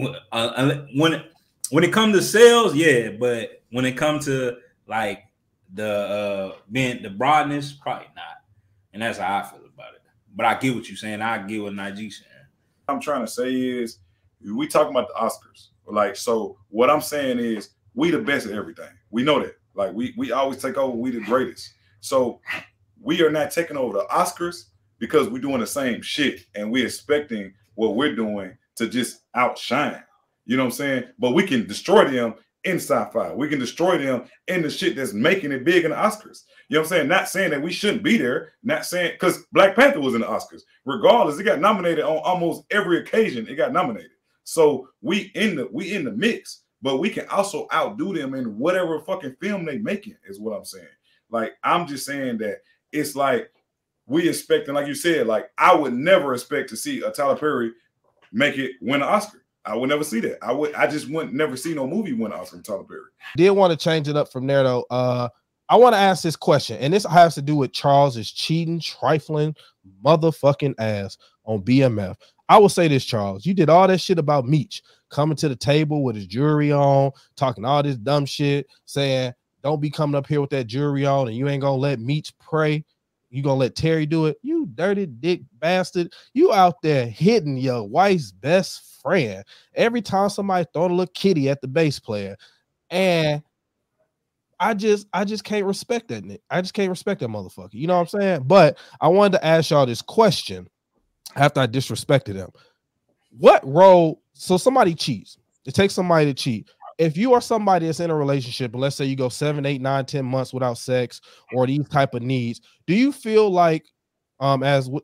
When it comes to sales, yeah, but when it comes to like the being the broadness, probably not. And that's how I feel about it. But I get what you're saying. I get what Najee saying. What I'm trying to say is we talking about the Oscars. Like, so what I'm saying is we the best at everything. We know that. Like we always take over, we the greatest. So we are not taking over the Oscars because we're doing the same shit and we're expecting what we're doing to just outshine. You know what I'm saying? But we can destroy them in sci-fi. We can destroy them in the shit that's making it big in the Oscars. You know what I'm saying? Not saying that we shouldn't be there. Not saying because Black Panther was in the Oscars. Regardless, it got nominated on almost every occasion. It got nominated. So we in the mix, but we can also outdo them in whatever fucking film they making, is what I'm saying. Like, I'm just saying that it's like we expecting, like you said, like I would never expect to see a Tyler Perry make it win an Oscar. I would never see that. I just wouldn't never see no movie win an Oscar from Tyler Perry. Did want to change it up from there though. I want to ask this question, and this has to do with Charles's cheating, trifling, motherfucking ass on BMF. I will say this, Charles. You did all that shit about Meech coming to the table with his jewelry on, talking all this dumb shit, saying, don't be coming up here with that jewelry on, and you ain't gonna let Meech pray. You gonna let Terry do it? You dirty dick bastard. You out there hitting your wife's best friend every time somebody throwing a little kitty at the bass player. And I just can't respect that. I just can't respect that motherfucker. You know what I'm saying? But I wanted to ask y'all this question after I disrespected him. What role? So somebody cheats. It takes somebody to cheat. If you are somebody that's in a relationship, and let's say you go 7, 8, 9, 10 months without sex or these type of needs, do you feel like that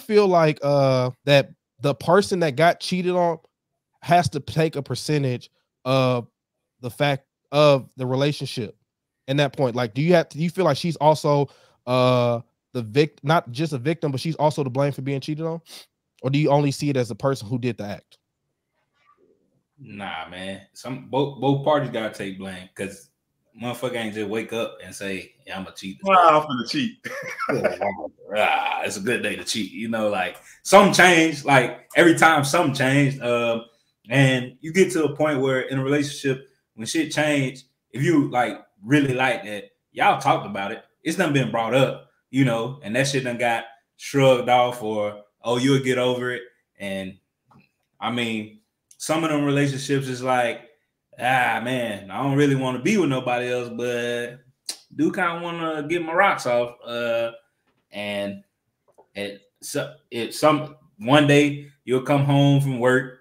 the person that got cheated on has to take a percentage of the fact of the relationship? In that point, like, do you feel like she's also the victim, not just a victim, but she's also to blame for being cheated on? Or do you only see it as the person who did the act? Nah, man. Both parties gotta take blame because motherfucker ain't just wake up and say, yeah, I'm gonna cheat. I'm gonna cheat. It's a good day to cheat. You know, like some change, like every time something changed. And you get to a point where in a relationship, when shit changed, if you like really like that, y'all talked about it. It's done been brought up, you know, and that shit done got shrugged off, or oh, you'll get over it. And I mean, some of them relationships is like, man, I don't really want to be with nobody else, but do kind of want to get my rocks off. And some one day you'll come home from work.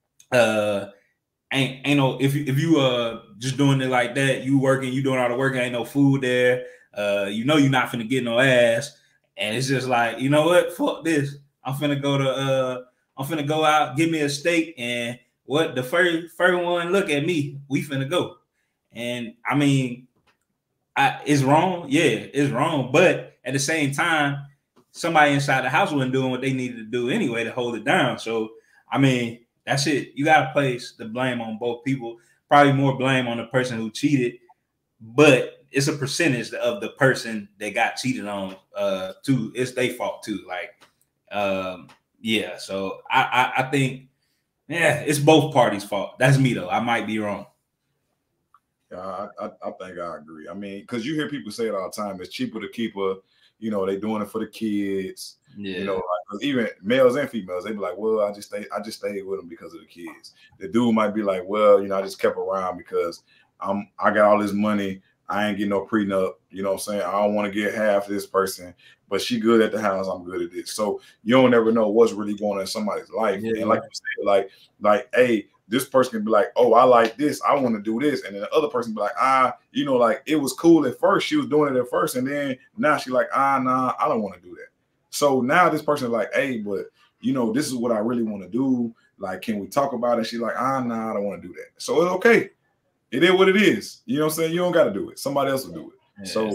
Ain't no, if you just doing it like that, you working, you doing all the work, ain't no food there. You know you're not finna get no ass, and it's just like, you know what, fuck this. I'm finna go out, give me a steak, and what the first one look at me, we finna go. And I mean, it's wrong, yeah, it's wrong, but at the same time, somebody inside the house wasn't doing what they needed to do anyway to hold it down. So I mean, that's it. You gotta place the blame on both people. Probably more blame on the person who cheated, but it's a percentage of the person that got cheated on too. It's their fault too. Like, yeah. So I think, yeah, it's both parties' fault. That's me though. I might be wrong. Yeah, I think I agree. I mean, because you hear people say it all the time. It's cheaper to keep a, you know, they doing it for the kids. Yeah. You know, like, even males and females, they be like, well, I just stayed with them because of the kids. The dude might be like, well, you know, I just kept around because I got all this money. I ain't getting no prenup. You know what I'm saying? I don't want to get half of this person, but she good at the house. I'm good at this. So you don't ever know what's really going on in somebody's life. Yeah. And like you said, like, hey, this person can be like, oh, I like this. I want to do this. And then the other person be like, you know, like it was cool at first. She was doing it at first. And then now she like, nah, I don't want to do that. So now this person is like, hey, but you know, this is what I really want to do. Like, can we talk about it? She's like, nah, I don't want to do that. So it's okay. It is what it is. You know what I'm saying? You don't got to do it. Somebody else will do it. Yeah, so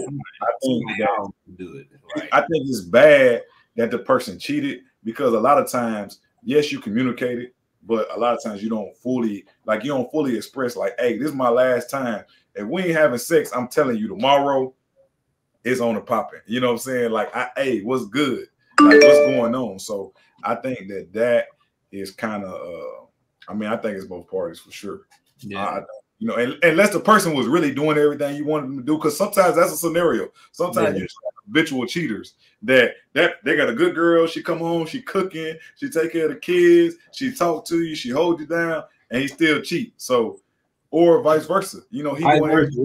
I think it's bad that the person cheated, because a lot of times, yes, you communicated, but a lot of times you don't fully express like, hey, this is my last time. If we ain't having sex, I'm telling you, tomorrow it's on the popping. You know what I'm saying? Like, hey, what's good? Like, what's going on? So I think that is kind of, I mean, I think it's both parties for sure. Yeah. You know, unless the person was really doing everything you wanted them to do, because sometimes that's a scenario. Sometimes you're habitual cheaters that they got a good girl. She come home, she cooking, she take care of the kids, she talk to you, she hold you down, and he still cheat. So, or vice versa. You know, don't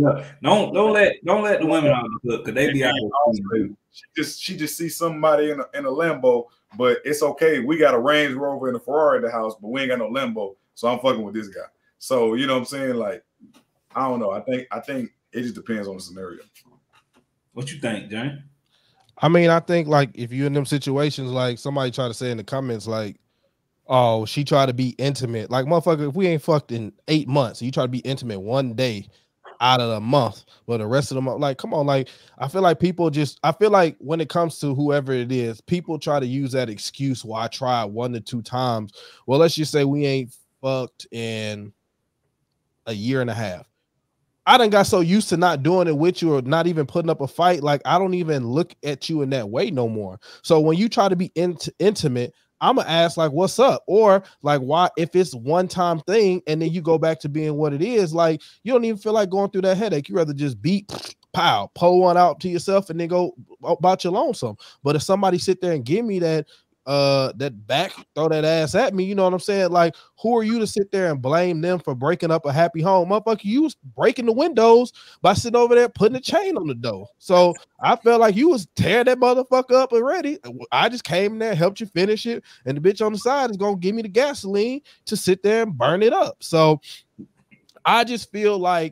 let the women out the hook, because they be out there. She just sees somebody in a Lambo, but it's okay. We got a Range Rover and a Ferrari at the house, but we ain't got no Lambo, so I'm fucking with this guy. So you know what I'm saying? Like, I don't know. I think it just depends on the scenario. What you think, Jane? I mean, I think like if you're in them situations, like somebody try to say in the comments, like, oh, she tried to be intimate. Like, motherfucker, if we ain't fucked in 8 months, you try to be intimate one day out of the month, but the rest of the month, like, come on. Like, I feel like when it comes to whoever it is, people try to use that excuse, well, I tried 1 to 2 times. Well, let's just say we ain't fucked in a year and a half. I done got so used to not doing it with you or not even putting up a fight. Like, I don't even look at you in that way no more. So when you try to be intimate, I'm gonna ask like, what's up? Or like, why, if it's one time thing and then you go back to being what it is, like, you don't even feel like going through that headache. You rather just beat, pow, pull one out to yourself and then go about your lonesome. But if somebody sit there and give me that back, throw that ass at me, you know what I'm saying? Like, who are you to sit there and blame them for breaking up a happy home? Motherfucker, you was breaking the windows by sitting over there putting a chain on the door. So I felt like you was tearing that motherfucker up already. I just came in there, helped you finish it, and the bitch on the side is gonna give me the gasoline to sit there and burn it up. So I just feel like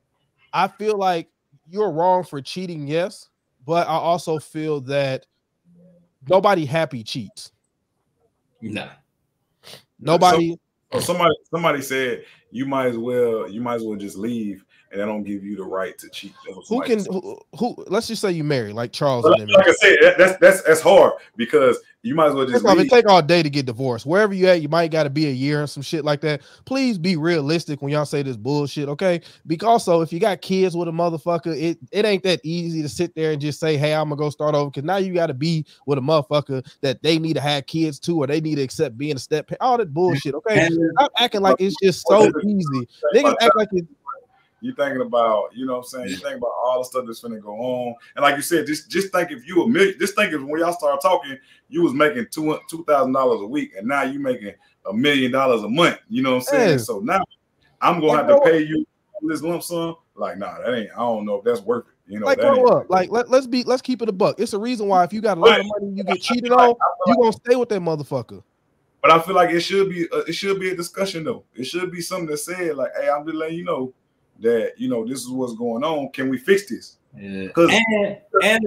you're wrong for cheating, yes, but I also feel that nobody happy cheats. Nah. Nobody. Somebody said you might as well just leave, and I don't give you the right to cheat. Who? Let's just say you married, like Charles. Like I said, that's hard, because you might as well just leave. It take all day to get divorced. Wherever you at, you might got to be a year and some shit like that. Please be realistic when y'all say this bullshit, okay? Because also, if you got kids with a motherfucker, it ain't that easy to sit there and just say, hey, I'm gonna go start over, because now you got to be with a motherfucker that they need to have kids too, or they need to accept being a step parent. All that bullshit, okay? Stop acting like it's just so easy. Niggas act like it. You thinking about, you know what I'm saying? You thinking about all the stuff that's finna go on. And like you said, just think if you a million, just think if when y'all start talking, you was making $2,000 a week, and now you making $1 million a month. You know what I'm saying? Yes. So now I'm gonna have to pay you this lump sum. Like, nah, that ain't. I don't know if that's worth it. You know, like that grow ain't up. Like let's keep it a buck. It's a reason why if you got a lot of money, you get cheated on, you gonna stay with that motherfucker. But I feel like it should be a discussion though. It should be something that said like, hey, I'm just letting you know that this is what's going on. Can we fix this? Yeah. And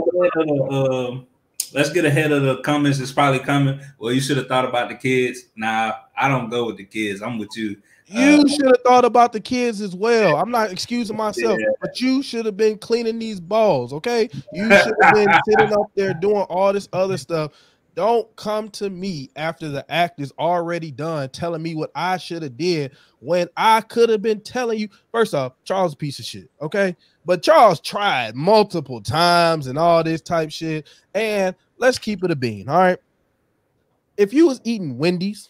let's get ahead of the comments that's probably coming. Well, you should have thought about the kids. Nah, I don't go with the kids. I'm with you. You should have thought about the kids as well. I'm not excusing myself, but you should have been cleaning these balls, okay? You should have been sitting up there doing all this other stuff. Don't come to me after the act is already done telling me what I should have did when I could have been telling you. First off, Charles is a piece of shit, okay? But Charles tried multiple times and all this type shit. And let's keep it a bean, all right? If you was eating Wendy's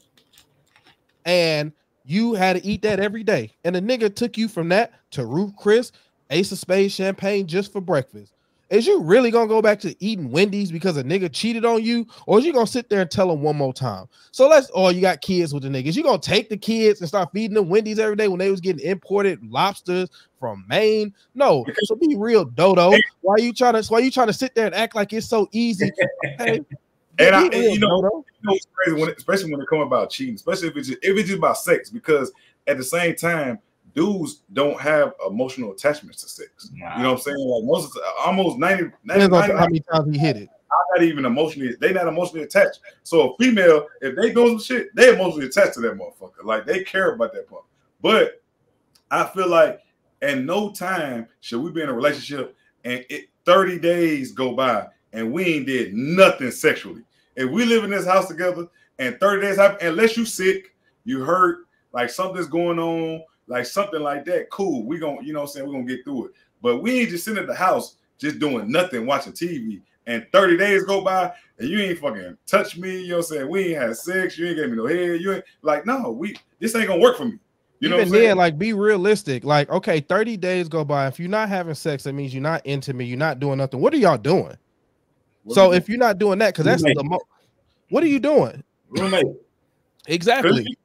and you had to eat that every day, and a nigga took you from that to Ruth Chris, Ace of Spades champagne just for breakfast, is you really gonna go back to eating Wendy's because a nigga cheated on you, or is you gonna sit there and tell him one more time? So you got kids with the niggas. You gonna take the kids and start feeding them Wendy's every day when they was getting imported lobsters from Maine? No. So be real, Dodo. Why you trying to sit there and act like it's so easy? Hey, and you know it's crazy especially when it comes about cheating, especially if it's just about sex, because at the same time, dudes don't have emotional attachments to sex. Nah. You know what I'm saying? Like almost 90 how many times he hit it. I'm not even emotionally, they not emotionally attached. So a female, if they do some shit, they emotionally attached to that motherfucker. Like they care about that part. But I feel like in no time should we be in a relationship and 30 days go by and we ain't did nothing sexually. If we live in this house together and 30 days happen, unless you sick, you hurt, like something's going on, like something like that, cool. We gonna, you know what I'm saying, we're gonna get through it. But we ain't just sitting at the house just doing nothing, watching TV, and 30 days go by and you ain't fucking touch me, you know what I'm saying? We ain't had sex, you ain't gave me no head, you ain't like, no, this ain't gonna work for me. You know what I'm saying? Like, be realistic. Like, okay, 30 days go by. If you're not having sex, that means you're not intimate, you're not doing nothing. What are y'all doing? So if you're not doing that, because that's what are you doing? Roommate. Exactly.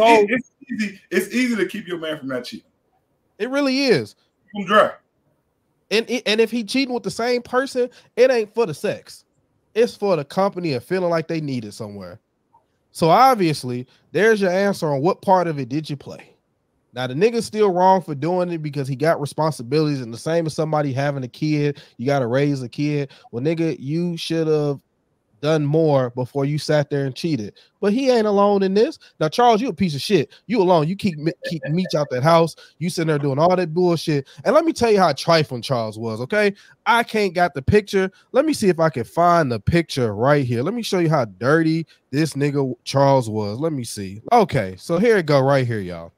It's easy to keep your man from that cheating. It really is. I'm dry. And if he cheating with the same person, it ain't for the sex. It's for the company and feeling like they need it somewhere. So obviously, there's your answer on what part of it did you play. Now, the nigga's still wrong for doing it because he got responsibilities, and the same as somebody having a kid, you got to raise a kid. Well, nigga, you should have done more before you sat there and cheated. But he ain't alone in this. Now, Charles, you a piece of shit. You alone. You keep Meech out that house. You sitting there doing all that bullshit. And let me tell you how trifling Charles was, okay? I can't got the picture. Let me see if I can find the picture right here. Let me show you how dirty this nigga Charles was. Let me see. Okay, so here it go right here, y'all.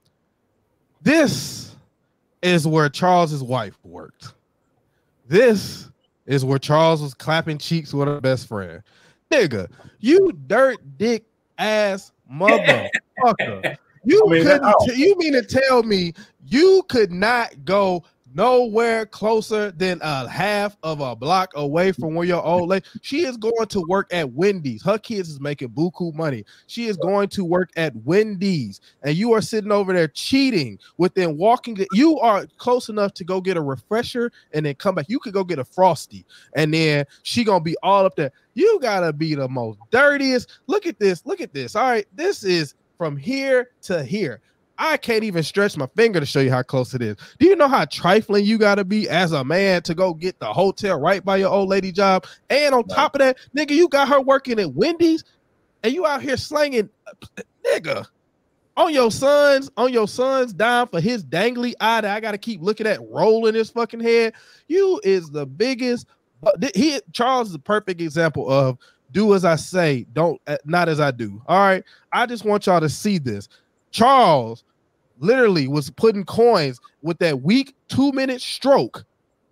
This is where Charles's wife worked. This is where Charles was clapping cheeks with her best friend. Nigga, you dirt dick ass motherfucker. You mean to tell me you could not go nowhere closer than a half of a block away from where your old lady? She is going to work at Wendy's. Her kids is making buku money. She is going to work at Wendy's, and you are sitting over there cheating within walking. You are close enough to go get a refresher and then come back. You could go get a Frosty, and then she gonna be all up there. You gotta be the most dirtiest. Look at this. Look at this. All right, this is from here to here. I can't even stretch my finger to show you how close it is. Do you know how trifling you got to be as a man to go get the hotel right by your old lady job? And on top of that, nigga, you got her working at Wendy's and you out here slanging, nigga, on your son's dime for his dangly eye that I got to keep looking at rolling his fucking head. You is the biggest. Charles is a perfect example of do as I say, not as I do. All right. I just want y'all to see this. Charles literally was putting coins with that weak 2-minute stroke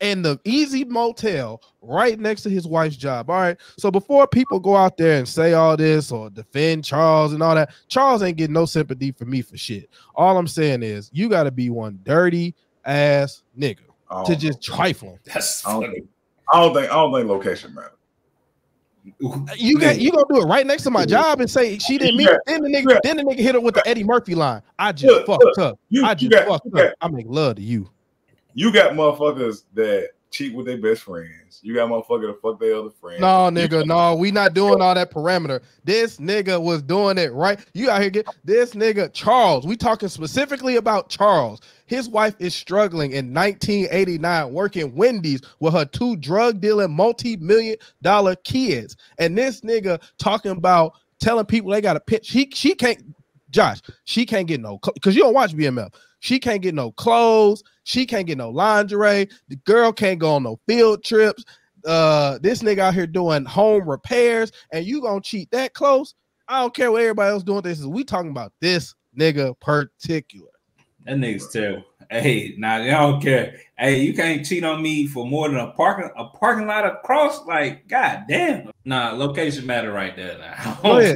and the Easy Motel right next to his wife's job. All right. So before people go out there and say all this or defend Charles and all that, Charles ain't getting no sympathy from me for shit. All I'm saying is you got to be one dirty ass nigga to just trifle him. That's funny. I don't think location matter. You gonna do it right next to my job and say she didn't meet. Then the nigga hit her with the Eddie Murphy line. I just fucked up. I make love to you. You got motherfuckers that cheat with their best friends. You got motherfuckers that fuck their other friends. No, nigga, no, we not doing all that parameter. This nigga was doing it right. You out here this nigga Charles. We talking specifically about Charles. His wife is struggling in 1989 working Wendy's with her 2 drug dealing multi-million-dollar kids. And this nigga talking about telling people they got to pitch. She can't, Josh, she can't get no, because you don't watch BMF. She can't get no clothes. She can't get no lingerie. The girl can't go on no field trips. This nigga out here doing home repairs, and you gonna cheat that close? I don't care what everybody else doing. This is we talking about this nigga particular. That nigga's terrible. Hey, nah, they don't care. Hey, you can't cheat on me for more than a parking lot across. Like, god damn. Nah, location matter right there. Now.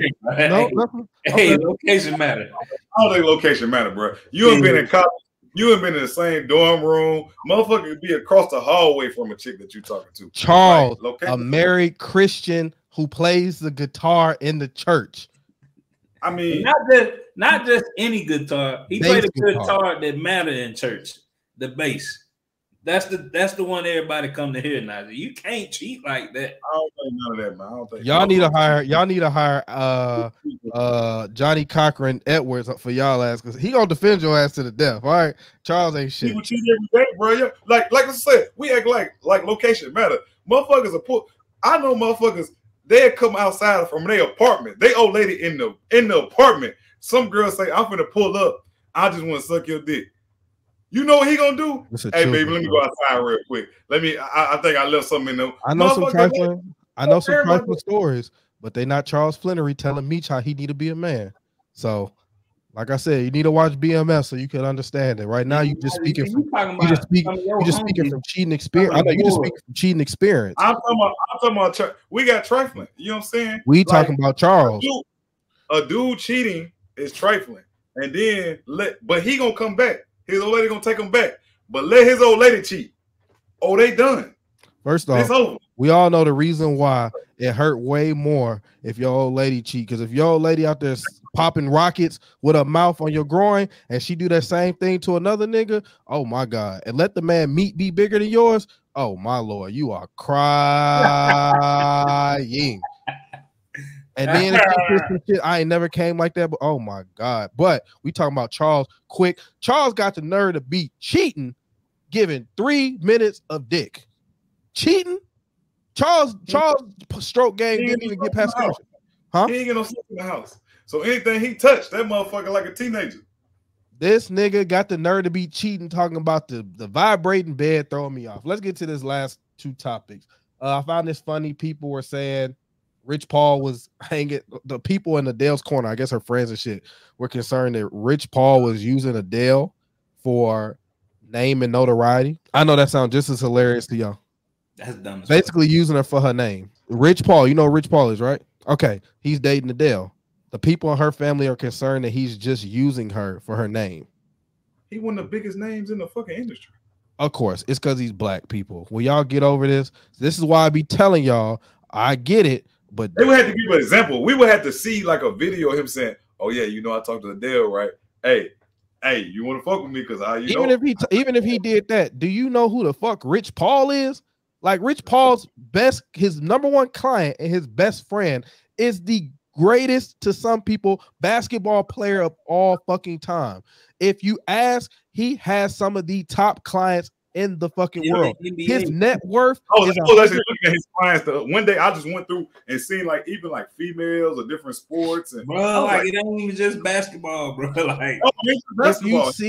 Location matter. I don't think location matter, bro. You ain't been in college. You ain't been in the same dorm room. Motherfucker could be across the hallway from a chick that you talking to. Charles, like, a married Christian who plays the guitar in the church. I mean, not just any guitar. He played a guitar that mattered in church. The bass. That's the one everybody come to hear now. You can't cheat like that. I don't think none of that, man. I don't think y'all need to hire Johnny Cochran Edwards for y'all ass, because he gonna defend your ass to the death. All right, Charles ain't shit. People cheat every day, bro. Yeah. Like I said, we act like location matter. Motherfuckers are put. I know motherfuckers. They come outside from their apartment. They old lady in the apartment. Some girls say, "I'm finna pull up. I just want to suck your dick." You know what he gonna do? Hey, baby, let me go outside real quick. I think I left something in there. I know some trifling stories, but they not Charles Flannery telling Meech how he need to be a man. So, like I said, you need to watch BMS so you can understand it. Right now, you just speaking from cheating experience. I know you just speaking from cheating experience. I'm talking about we got trifling. You know what I'm saying? We talking about Charles. A dude cheating is trifling, and then but he gonna come back. His old lady gonna take him back, but let his old lady cheat. Oh, they done. First off, we all know the reason why it hurt way more if your old lady cheat. Because if your old lady out there popping rockets with a mouth on your groin and she do that same thing to another nigga, oh my God, and let the man meat be bigger than yours, oh my Lord, you are crying. And then if shit, I ain't never came like that, but oh my God. But we talking about Charles quick. Charles got the nerve to be cheating, giving 3 minutes of dick. Cheating? Charles stroke game didn't even get past the huh? He ain't get no sex in the house. So anything he touched, that motherfucker like a teenager. This nigga got the nerve to be cheating, talking about the vibrating bed throwing me off. Let's get to this last 2 topics. I found this funny. People were saying Rich Paul was hanging. The people in Adele's corner, I guess her friends and shit, were concerned that Rich Paul was using Adele for name and notoriety. I know that sounds just as hilarious to y'all. That's dumb. Basically using her for her name. Rich Paul, you know who Rich Paul is, right? Okay, he's dating Adele. The people in her family are concerned that he's just using her for her name. He one of the biggest names in the fucking industry. Of course, it's because he's black. People, will y'all get over this? This is why I be telling y'all, I get it. But they would have to give an example. We would have to see like a video of him saying, "Oh yeah, you know I talked to Adele, right? Hey, you want to fuck with me because even if he did that, do you know who the fuck Rich Paul is? Like Rich Paul's his number 1 client and his best friend is the greatest, to some people, basketball player of all fucking time. If you ask, he has some of the top clients in the fucking world. His net worth. Looking at his clients. One day I just went through and seen like even like females or different sports and bro, like it ain't even just basketball, bro. Like if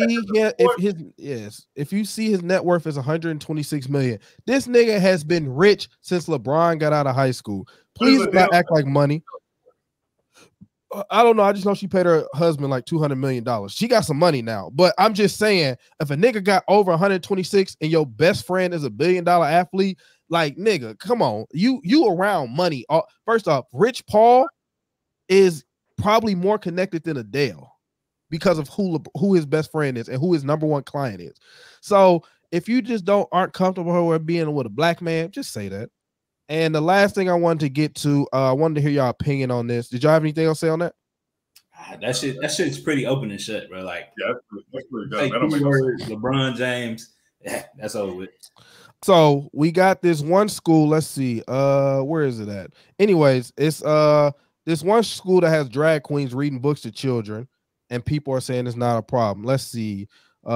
you see his net worth is 126 million. This nigga has been rich since LeBron got out of high school. Please not act like money. I don't know. I just know she paid her husband like $200 million. She got some money now. But I'm just saying, if a nigga got over 126 and your best friend is $1 billion athlete, like nigga, come on. You around money. First off, Rich Paul is probably more connected than Adele because of who his best friend is and who his number one client is. So if you just aren't comfortable with being with a black man, just say that. And the last thing I wanted to get to, I wanted to hear y'all opinion on this. Did y'all have anything else to say on that? That shit's pretty open and shut, bro. Like, Yeah, that's pretty good. like That don't make no sense. LeBron James, that's over with. So we got this one school. Let's see. Where is it at? Anyways, it's this one school that has drag queens reading books to children, and people are saying it's not a problem. Let's see.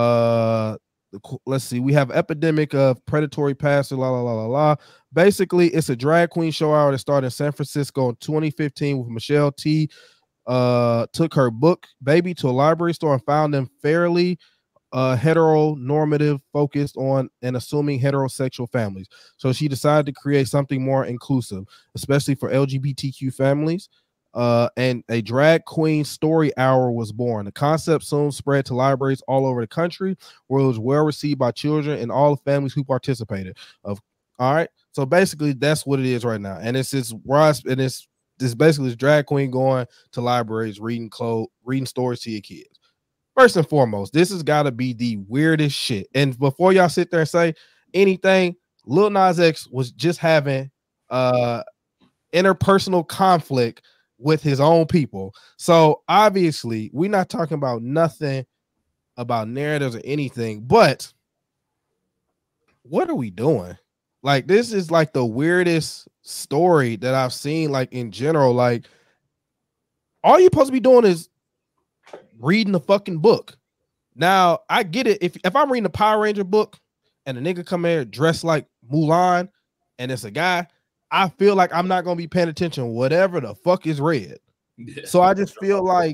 Let's see. We have epidemic of predatory pastor. La la la la la. Basically, it's a drag queen show hour that started in San Francisco in 2015 with Michelle T. Took her book Baby to a library store and found them fairly heteronormative, focused on and assuming heterosexual families. So she decided to create something more inclusive, especially for LGBTQ families. And a drag queen story hour was born. The concept soon spread to libraries all over the country, where it was well received by children and all the families who participated. All right, so basically that's what it is right now, and it's basically this drag queen going to libraries, reading stories to your kids. First and foremost, this has got to be the weirdest shit. And before y'all sit there and say anything, Lil Nas X was just having interpersonal conflict with his own people. So obviously, we're not talking about nothing about narratives or anything, but what are we doing? Like, this is like the weirdest story that I've seen, like in general. Like, all you're supposed to be doing is reading the fucking book. Now, I get it. If I'm reading a Power Ranger book and a nigga come here dressed like Mulan and it's a guy, I feel like I'm not gonna be paying attention whatever the fuck is read. So I just feel like,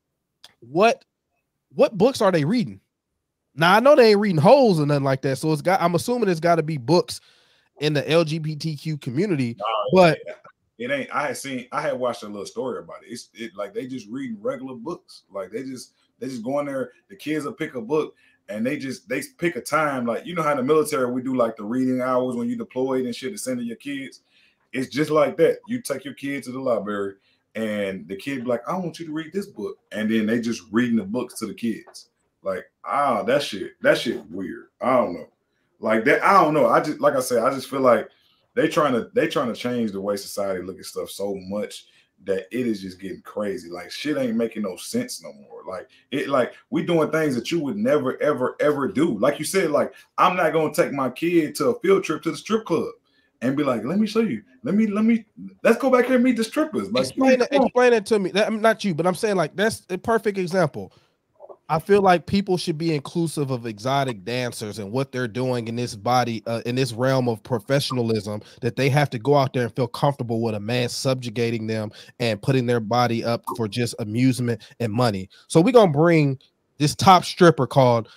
what books are they reading? Now I know they ain't reading holes or nothing like that. So I'm assuming it's got to be books in the LGBTQ community, but it ain't. I had watched a little story about it. It's like they just reading regular books. Like they just go in there. The kids will pick a book and they pick a time. Like, you know how in the military we do like the reading hours when you deployed and shit to send to your kids. It's just like that. You take your kid to the library and the kid be like, I want you to read this book. And then they just reading the books to the kids. Like, that shit weird. I don't know. Like that, I don't know. I just feel like they trying to change the way society look at stuff so much that it is just getting crazy. Like, shit ain't making no sense no more. Like we doing things that you would never, ever, ever do. Like you said, like, I'm not gonna take my kid to a field trip to the strip club and be like, let me show you. Let's go back here and meet the strippers. Like, explain it to me. I'm not you, but I'm saying, like, that's a perfect example. I feel like people should be inclusive of exotic dancers and what they're doing in this body, in this realm of professionalism, that they have to go out there and feel comfortable with a man subjugating them and putting their body up for just amusement and money. So we're going to bring this top stripper called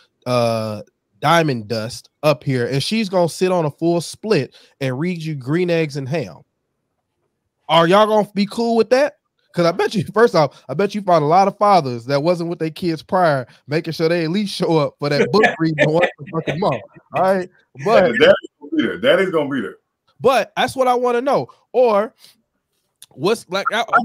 Diamond Dust up here, and she's going to sit on a full split and read you Green Eggs and Ham. Are y'all going to be cool with that? Because I bet you, first off, you found a lot of fathers that wasn't with their kids prior, making sure they at least show up for that book reading once a fucking month. All right, but daddy's gonna be there. But that's what I want to know. Or what's like?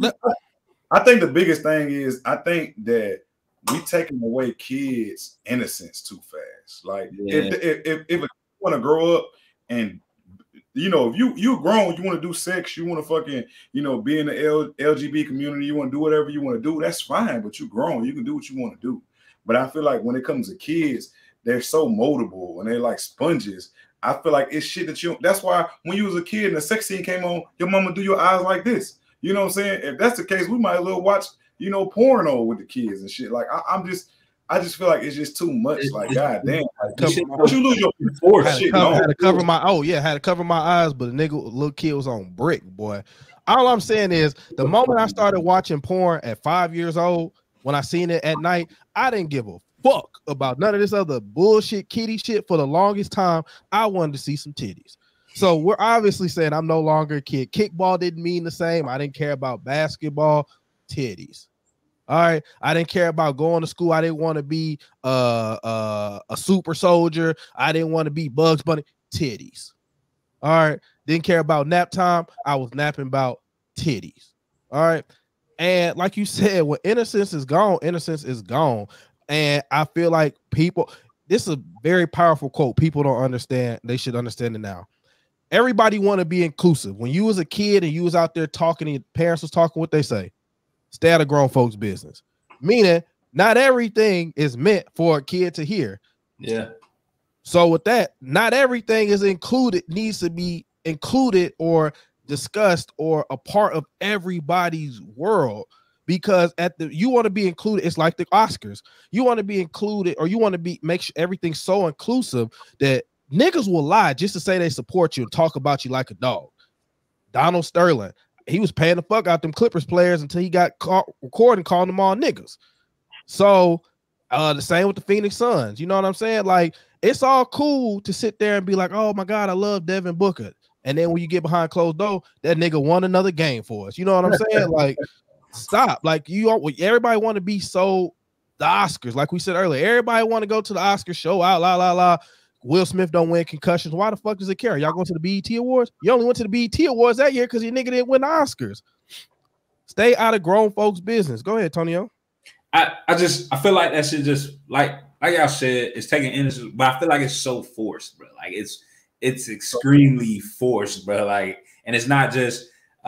I think the biggest thing is, I think that we taking away kids' innocence too fast. Like, if you want to grow up and, you know, if you're grown, you want to do sex, you want to fucking, you know, be in the LGBT community, you want to do whatever you want to do, that's fine. But you're grown, you can do what you want to do. But I feel like when it comes to kids, they're so moldable and they're like sponges. I feel like it's shit that that's why when you was a kid and the sex scene came on, your mama do your eyes like this. You know what I'm saying? If that's the case, we might as well watch, you know, porno with the kids and shit. Like, I just feel like it's just too much. Like, goddamn, you lose your force. Had to cover my eyes, but a little kid was on brick, boy. All I'm saying is, the moment I started watching porn at 5 years old, when I seen it at night, I didn't give a fuck about none of this other bullshit kitty shit. For the longest time, I wanted to see some titties. So we're obviously saying I'm no longer a kid. Kickball didn't mean the same. I didn't care about basketball. Titties. All right, I didn't care about going to school. I didn't want to be a super soldier. I didn't want to be Bugs Bunny. Titties. All right, didn't care about nap time. I was napping about titties. All right, and like you said, when innocence is gone, innocence is gone. And I feel like people, this is a very powerful quote. People don't understand. They should understand it now. Everybody want to be inclusive. When you was a kid and you was out there talking and your parents was talking, what they say? Stay out of grown folks' business. Meaning, not everything is meant for a kid to hear. Yeah. So with that, not everything is included, needs to be included or discussed or a part of everybody's world. Because you want to be included. It's like the Oscars. You want to be included, or you want to make sure everything's so inclusive that niggas will lie just to say they support you and talk about you like a dog. Donald Sterling. He was paying the fuck out them Clippers players until he got caught recording, calling them all niggas. So the same with the Phoenix Suns. You know what I'm saying? Like, it's all cool to sit there and be like, oh my God, I love Devin Booker. And then when you get behind closed door, that nigga won another game for us. You know what I'm saying? Like, stop. Like, everybody want to be so the Oscars, like we said earlier. Everybody want to go to the Oscar show out, la. Will Smith don't win concussions. Why the fuck does it care? Y'all going to the BET Awards? You only went to the BET Awards that year because your nigga didn't win the Oscars. Stay out of grown folks' business. Go ahead, Tonio. I feel like that shit just like y'all said, it's taking innocence, but I feel like it's so forced, bro. Like it's extremely forced, bro. Like, and it's not just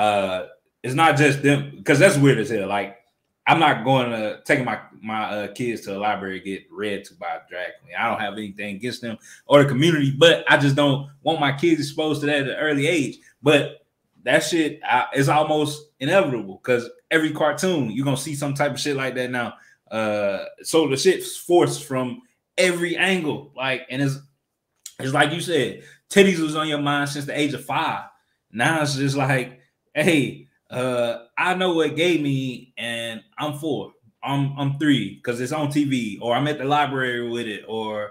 them, because that's weird as hell. Like, I'm not going to take my kids to the library to get read to by a drag queen. I don't have anything against them or the community, but I just don't want my kids exposed to that at an early age. But that shit is almost inevitable because every cartoon you're gonna see some type of shit like that now. So the shit's forced from every angle. Like, and it's like you said, titties was on your mind since the age of 5. Now it's just like, hey. I know what gave me, and I'm 4. I'm 3 because it's on TV, or I'm at the library with it, or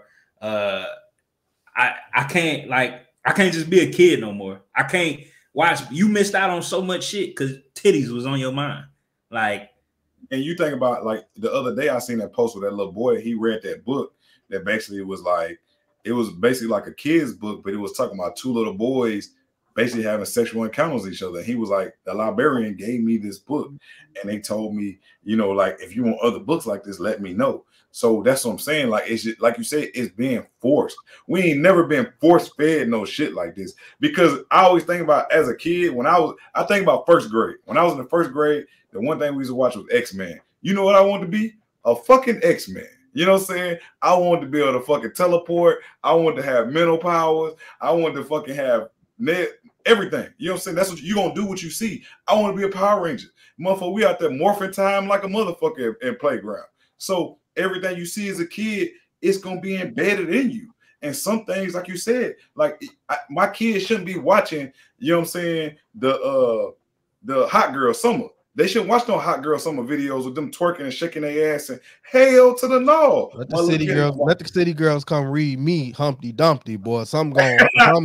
I can't just be a kid no more. I can't watch. You missed out on so much shit because titties was on your mind. Like, and you think about, like, the other day I seen that post with that little boy. He read that book that basically was like, it was basically like a kid's book, but it was talking about 2 little boys basically having sexual encounters with each other. He was like, the librarian gave me this book and they told me, you know, like, if you want other books like this, let me know. So that's what I'm saying. Like, it's just, like you said, it's being forced. We ain't never been force fed no shit like this, because I always think about, as a kid, I think about first grade. When I was in the first grade, the one thing we used to watch was X-Men. You know what I wanted to be? A fucking X-Men. You know what I'm saying? I wanted to be able to fucking teleport. I wanted to have mental powers. I wanted to fucking have everything. You know what I'm saying? That's what you're gonna do, what you see. I want to be a Power Ranger. Motherfucker, we out there morphing time like a motherfucker in playground. So everything you see as a kid, it's gonna be embedded in you. And some things, like you said, like my kids shouldn't be watching, you know what I'm saying, the Hot Girl Summer. They shouldn't watch no Hot Girl Summer videos with them twerking and shaking their ass and hell to the no. Let the city girls come read me Humpty Dumpty, boy. Some gonna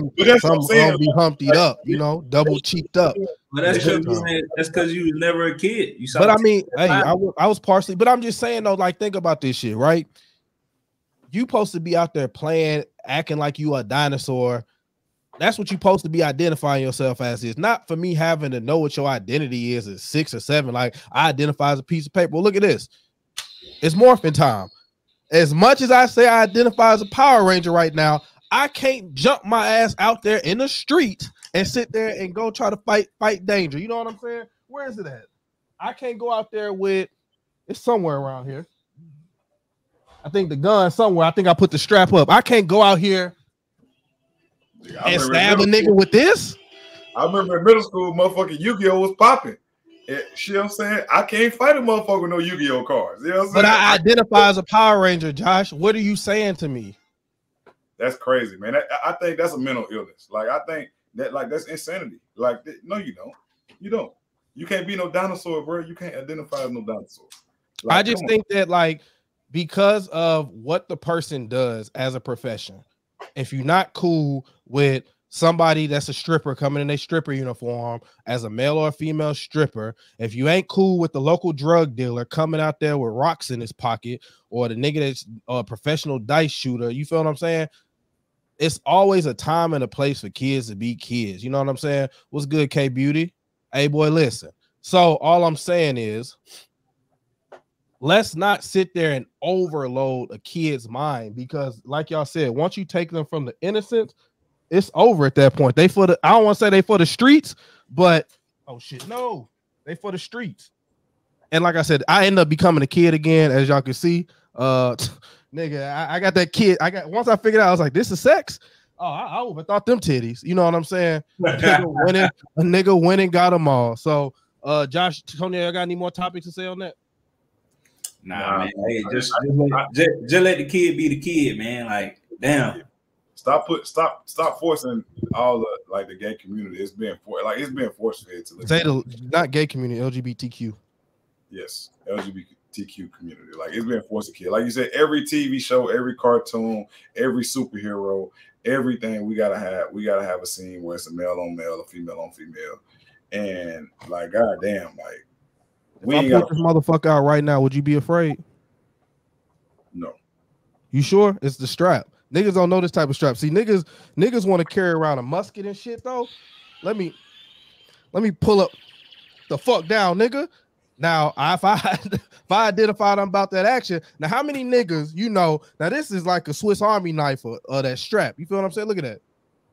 be humptied up, you know, double cheeked up. But that's because you was never a kid. But I mean, hey, I was partially, but I'm just saying though, like, think about this shit, right? You supposed to be out there playing, acting like you a dinosaur. That's what you're supposed to be identifying yourself as. Is not for me having to know what your identity is at 6 or 7. Like, I identify as a piece of paper. Well, look at this. It's morphin' time. As much as I say I identify as a Power Ranger right now, I can't jump my ass out there in the street and sit there and go try to fight danger. You know what I'm saying? Where is it at? I can't go out there with, it's somewhere around here. I think the gun somewhere. I think I put the strap up. I can't go out here and stab a nigga with this. I remember in middle school, motherfucking Yu-Gi-Oh was popping. You know what I'm saying? I can't fight a motherfucker with no Yu-Gi-Oh cards. You know what I'm saying? But I identify as a Power Ranger, Josh. What are you saying to me? That's crazy, man. I think that's a mental illness. Like, I think that, like, that's insanity. Like, no, you don't. You don't. You can't be no dinosaur, bro. You can't identify as no dinosaur. Like, I just think that, like, because of what the person does as a profession, if you're not cool with somebody that's a stripper coming in a stripper uniform as a male or a female stripper, if you ain't cool with the local drug dealer coming out there with rocks in his pocket, or the nigga that's a professional dice shooter, you feel what I'm saying? It's always a time and a place for kids to be kids. You know what I'm saying? What's good, K Beauty? Hey, boy, listen. So all I'm saying is, let's not sit there and overload a kid's mind, because like y'all said, once you take them from the innocence, it's over at that point. They for the, I don't want to say they for the streets, but oh shit, no, they for the streets. And like I said, I end up becoming a kid again, as y'all can see. Nigga, I got that kid. Once I figured out, I was like, this is sex. Oh, I would have thought them titties. You know what I'm saying? A nigga went and got them all. So Josh, Tony, I got any more topics to say on that? Nah, man. Hey, just let the kid be the kid, man. Like, damn. Stop forcing all the like the gay community. It's being force fed to say the not gay community, LGBTQ. Yes, LGBTQ community. Like, it's being forced to kill. Like you said, every TV show, every cartoon, every superhero, everything we gotta have a scene where it's a male on male, a female on female, and like, goddamn, like, we ain't got this motherfucker out right now. Would you be afraid? No. You sure? It's the strap. Niggas don't know this type of strap. See, niggas want to carry around a musket and shit though. Let me pull up the fuck down, nigga. Now, if I identified I'm about that action, now how many niggas, you know, now this is like a Swiss Army knife or that strap. You feel what I'm saying? Look at that.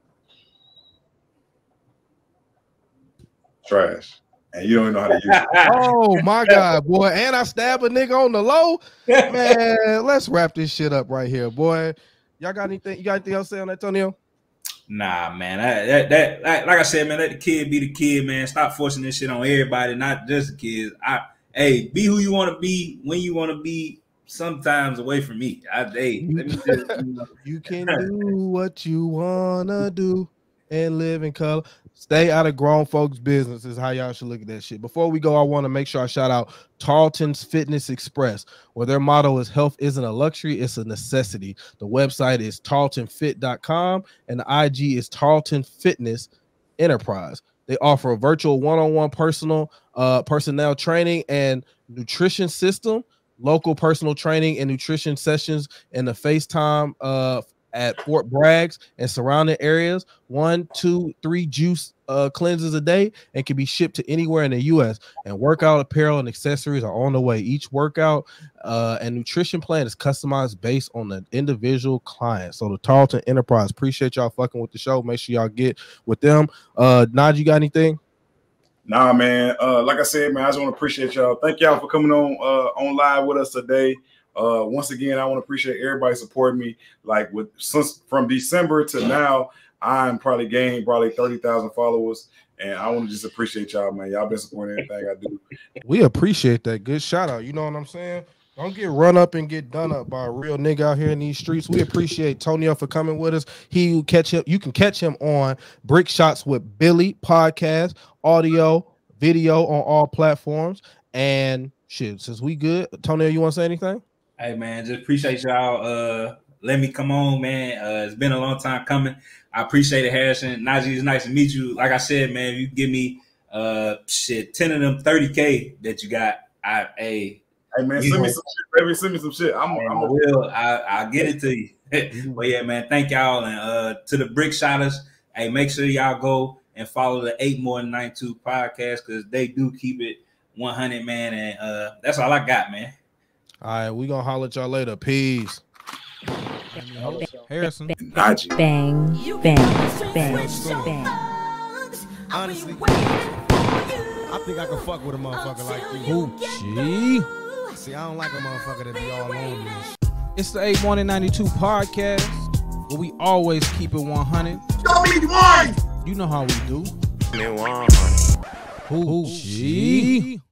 Trash. And you don't even know how to use it. Oh my God, boy. And I stab a nigga on the low. Man, let's wrap this shit up right here, boy. Y'all got anything? You got anything else to say on that, Antonio? Nah, man. That like I said, man, let the kid be the kid, man. Stop forcing this shit on everybody, not just the kids. Hey, be who you want to be when you want to be. Sometimes away from me. Let me just, you know. You can do what you wanna do and live in color. Stay out of grown folks' business is how y'all should look at that shit. Before we go, I want to make sure I shout out Tarleton's Fitness Express, where their motto is health isn't a luxury, it's a necessity. The website is tarletonfit.com and the IG is Tarleton Fitness Enterprise. They offer a virtual one-on-one personnel training and nutrition system, local personal training and nutrition sessions in the FaceTime at Fort Braggs and surrounding areas, 1, 2, 3 juice cleanses a day, and can be shipped to anywhere in the U.S. And workout apparel and accessories are on the way. Each workout and nutrition plan is customized based on the individual client. So the Tarleton Enterprise, appreciate y'all fucking with the show. Make sure y'all get with them. Naj, you got anything? Nah, man. Like I said, man, I just want to appreciate y'all. Thank y'all for coming on live with us today. Once again, I want to appreciate everybody supporting me. Like since from December to now, I'm probably gained 30,000 followers, and I want to just appreciate y'all, man. Y'all been supporting everything I do. We appreciate that. Good shout out. You know what I'm saying? Don't get run up and get done up by a real nigga out here in these streets. We appreciate Tonio for coming with us. You can catch him on Brick Shots with Billy podcast, audio, video on all platforms. And shit, since we good, Tonio, you want to say anything? Hey man, just appreciate y'all let me come on, man. It's been a long time coming. I appreciate it, Harrison. Najee, it's nice to meet you. Like I said, man, you give me 10 of them 30K that you got. Hey man, send me some shit, baby. Send me some shit. I'll get it to you. But yeah, man, thank y'all. And to the Brick Shotters, hey, make sure y'all go and follow the 8 More Than 92 podcast, because they do keep it 100, man. And that's all I got, man. All right, we gonna holler at y'all later. Peace. Harrison. Bang, bang, bang, bang. Honestly, I think I can fuck with a motherfucker like you. Ooh, See, I don't like a motherfucker that be all on me. it's the 8 More Than 92 podcast, where we always keep it 100. Show me one. You know how we do. Me 100. Ooh,